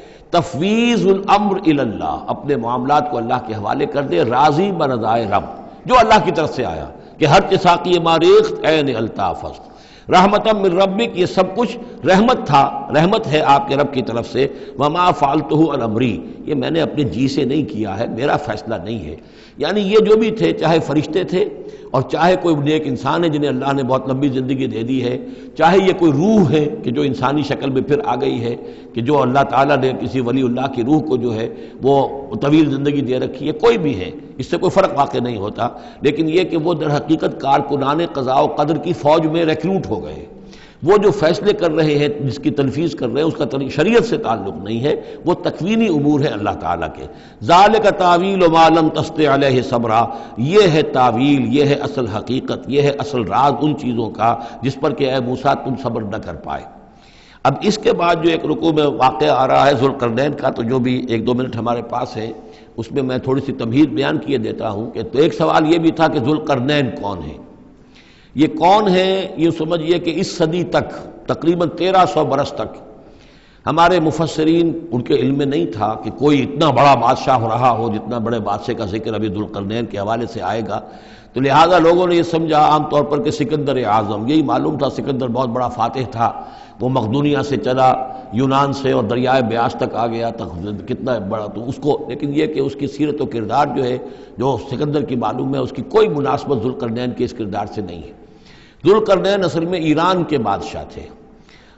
تفویض الامر الی اللہ، اپنے معاملات کو اللہ کے حوالے کر دے، راضی برضائے رب، جو اللہ کی طرف سے آیا کہ ہر چساقی ماریخت عین الطاف است، رحمتا من ربک، یہ سب کچھ رحمت تھا، رحمت ہے آپ کے رب کی طرف سے۔ وما فعلتہ عن امری، یہ میں نے اپنے جی سے نہیں کیا ہے، میرا فیصلہ نہیں ہے۔ یعنی یہ جو بھی تھے، چاہے فرشتے تھے اور چاہے کوئی نیک انسان ہے جنہیں اللہ نے بہت لمبی زندگی دے دی ہے، چاہے یہ کوئی روح ہے کہ جو انسانی شکل میں پھر آ گئی ہے، کہ جو اللہ تعالیٰ نے کسی ولی اللہ کی روح کو جو ہے وہ طویل زندگی دے رکھی ہے، کوئی بھی ہے، اس سے کوئی فرق واقع نہیں ہوتا، لیکن یہ کہ وہ در حقیقت کارکنان قضاء و قدر کی فوج میں ریکروٹ ہو گئے، وہ جو فیصلے کر رہے ہیں، جس کی تنفیذ کر رہے ہیں، اس کا شریعت سے تعلق نہیں ہے، وہ تکوینی امور ہے اللہ تعالیٰ کے۔ ذالک تعویل ما لم تستطع علیہ صبرا، یہ ہے تعویل، یہ ہے اصل حقیقت، یہ ہے اصل راز ان چیزوں کا جس پر کہ اے موسیٰ تم صبر نہ کر پائے۔ اب اس کے بعد جو ایک رکوع میں واقعہ آ رہا ہے ذوالقرنین کا، تو جو بھی ایک دو منٹ ہمارے پاس ہے اس میں میں تھوڑی سی تمہید بیان کیے دیتا ہوں کہ تو ایک سوال یہ بھی تھا کہ ذوالقرنین کون ہے؟ یہ کون ہے؟ یہ سمجھئے کہ اس صدی تک، تقریباً تیرہ سو برس تک ہمارے مفسرین ان کے علم میں نہیں تھا کہ کوئی اتنا بڑا بادشاہ ہو رہا ہو جتنا بڑے بادشاہ کا ذکر ابھی ذوالقرنین کے حوالے سے آئے گا، تو لہٰذا لوگوں نے یہ سمجھا عام طور پر کہ سکندر اعظم، یہی معلوم تھا سکندر بہت بڑا فاتح تھا، وہ مقدونیہ سے چلا یونان سے اور دریائے بیاس تک آ گیا، تک کتنا بڑا، تو اس کو، لیکن یہ کہ اس کی سیرت و کردار جو ہے جو سکندر کی معلوم ہے، اس کی کوئی مناسبت ذوالقرنین کے اس کردار سے نہیں ہے۔ ذوالقرنین اصل میں ایران کے بادشاہ تھے،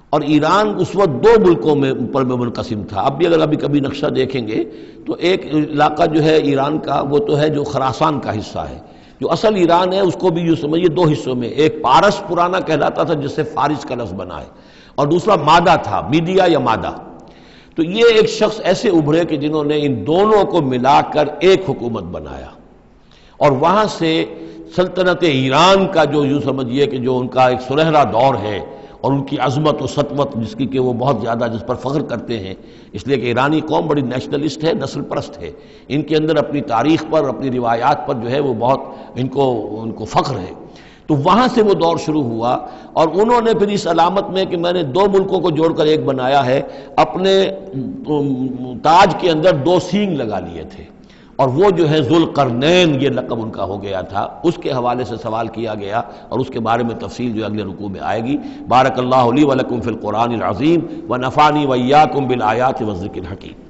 اور ایران اس وقت دو ملکوں میں پر میں منقسم تھا۔ اب بھی اگر ابھی کبھی نقشہ دیکھیں گے تو ایک علاقہ جو ہے ایران کا وہ تو ہے جو خراسان کا حصہ ہے، جو اصل ایران ہے اس کو بھی یوں سمجھیے دو حصوں میں، ایک پارس پرانا کہلاتا تھا جس سے فارس کا لفظ بنا ہے، اور دوسرا مادہ تھا، میڈیا یا مادہ۔ تو یہ ایک شخص ایسے ابھرے کہ جنہوں نے ان دونوں کو ملا کر ایک حکومت بنایا، اور وہاں سے سلطنت ایران کا جو یوں سمجھیے کہ جو ان کا ایک سنہرا دور ہے، اور ان کی عظمت و سطوت جس کی کہ وہ بہت زیادہ جس پر فخر کرتے ہیں، اس لیے کہ ایرانی قوم بڑی نیشنلسٹ ہے، نسل پرست ہے، ان کے اندر اپنی تاریخ پر، اپنی روایات پر جو ہے وہ بہت ان کو ان کو فخر ہے۔ تو وہاں سے وہ دور شروع ہوا، اور انہوں نے پھر اس علامت میں کہ میں نے دو ملکوں کو جوڑ کر ایک بنایا ہے، اپنے تاج کے اندر دو سینگ لگا لیے تھے، اور وہ جو ہے ذوالقرنین یہ لقب ان کا ہو گیا تھا۔ اس کے حوالے سے سوال کیا گیا، اور اس کے بارے میں تفصیل جو اگلے رکوع میں آئے گی۔ بارک اللہ لی ولکم فی القرآن العظیم ونفعنی وإیاکم بالآیات والذکر الحکیم۔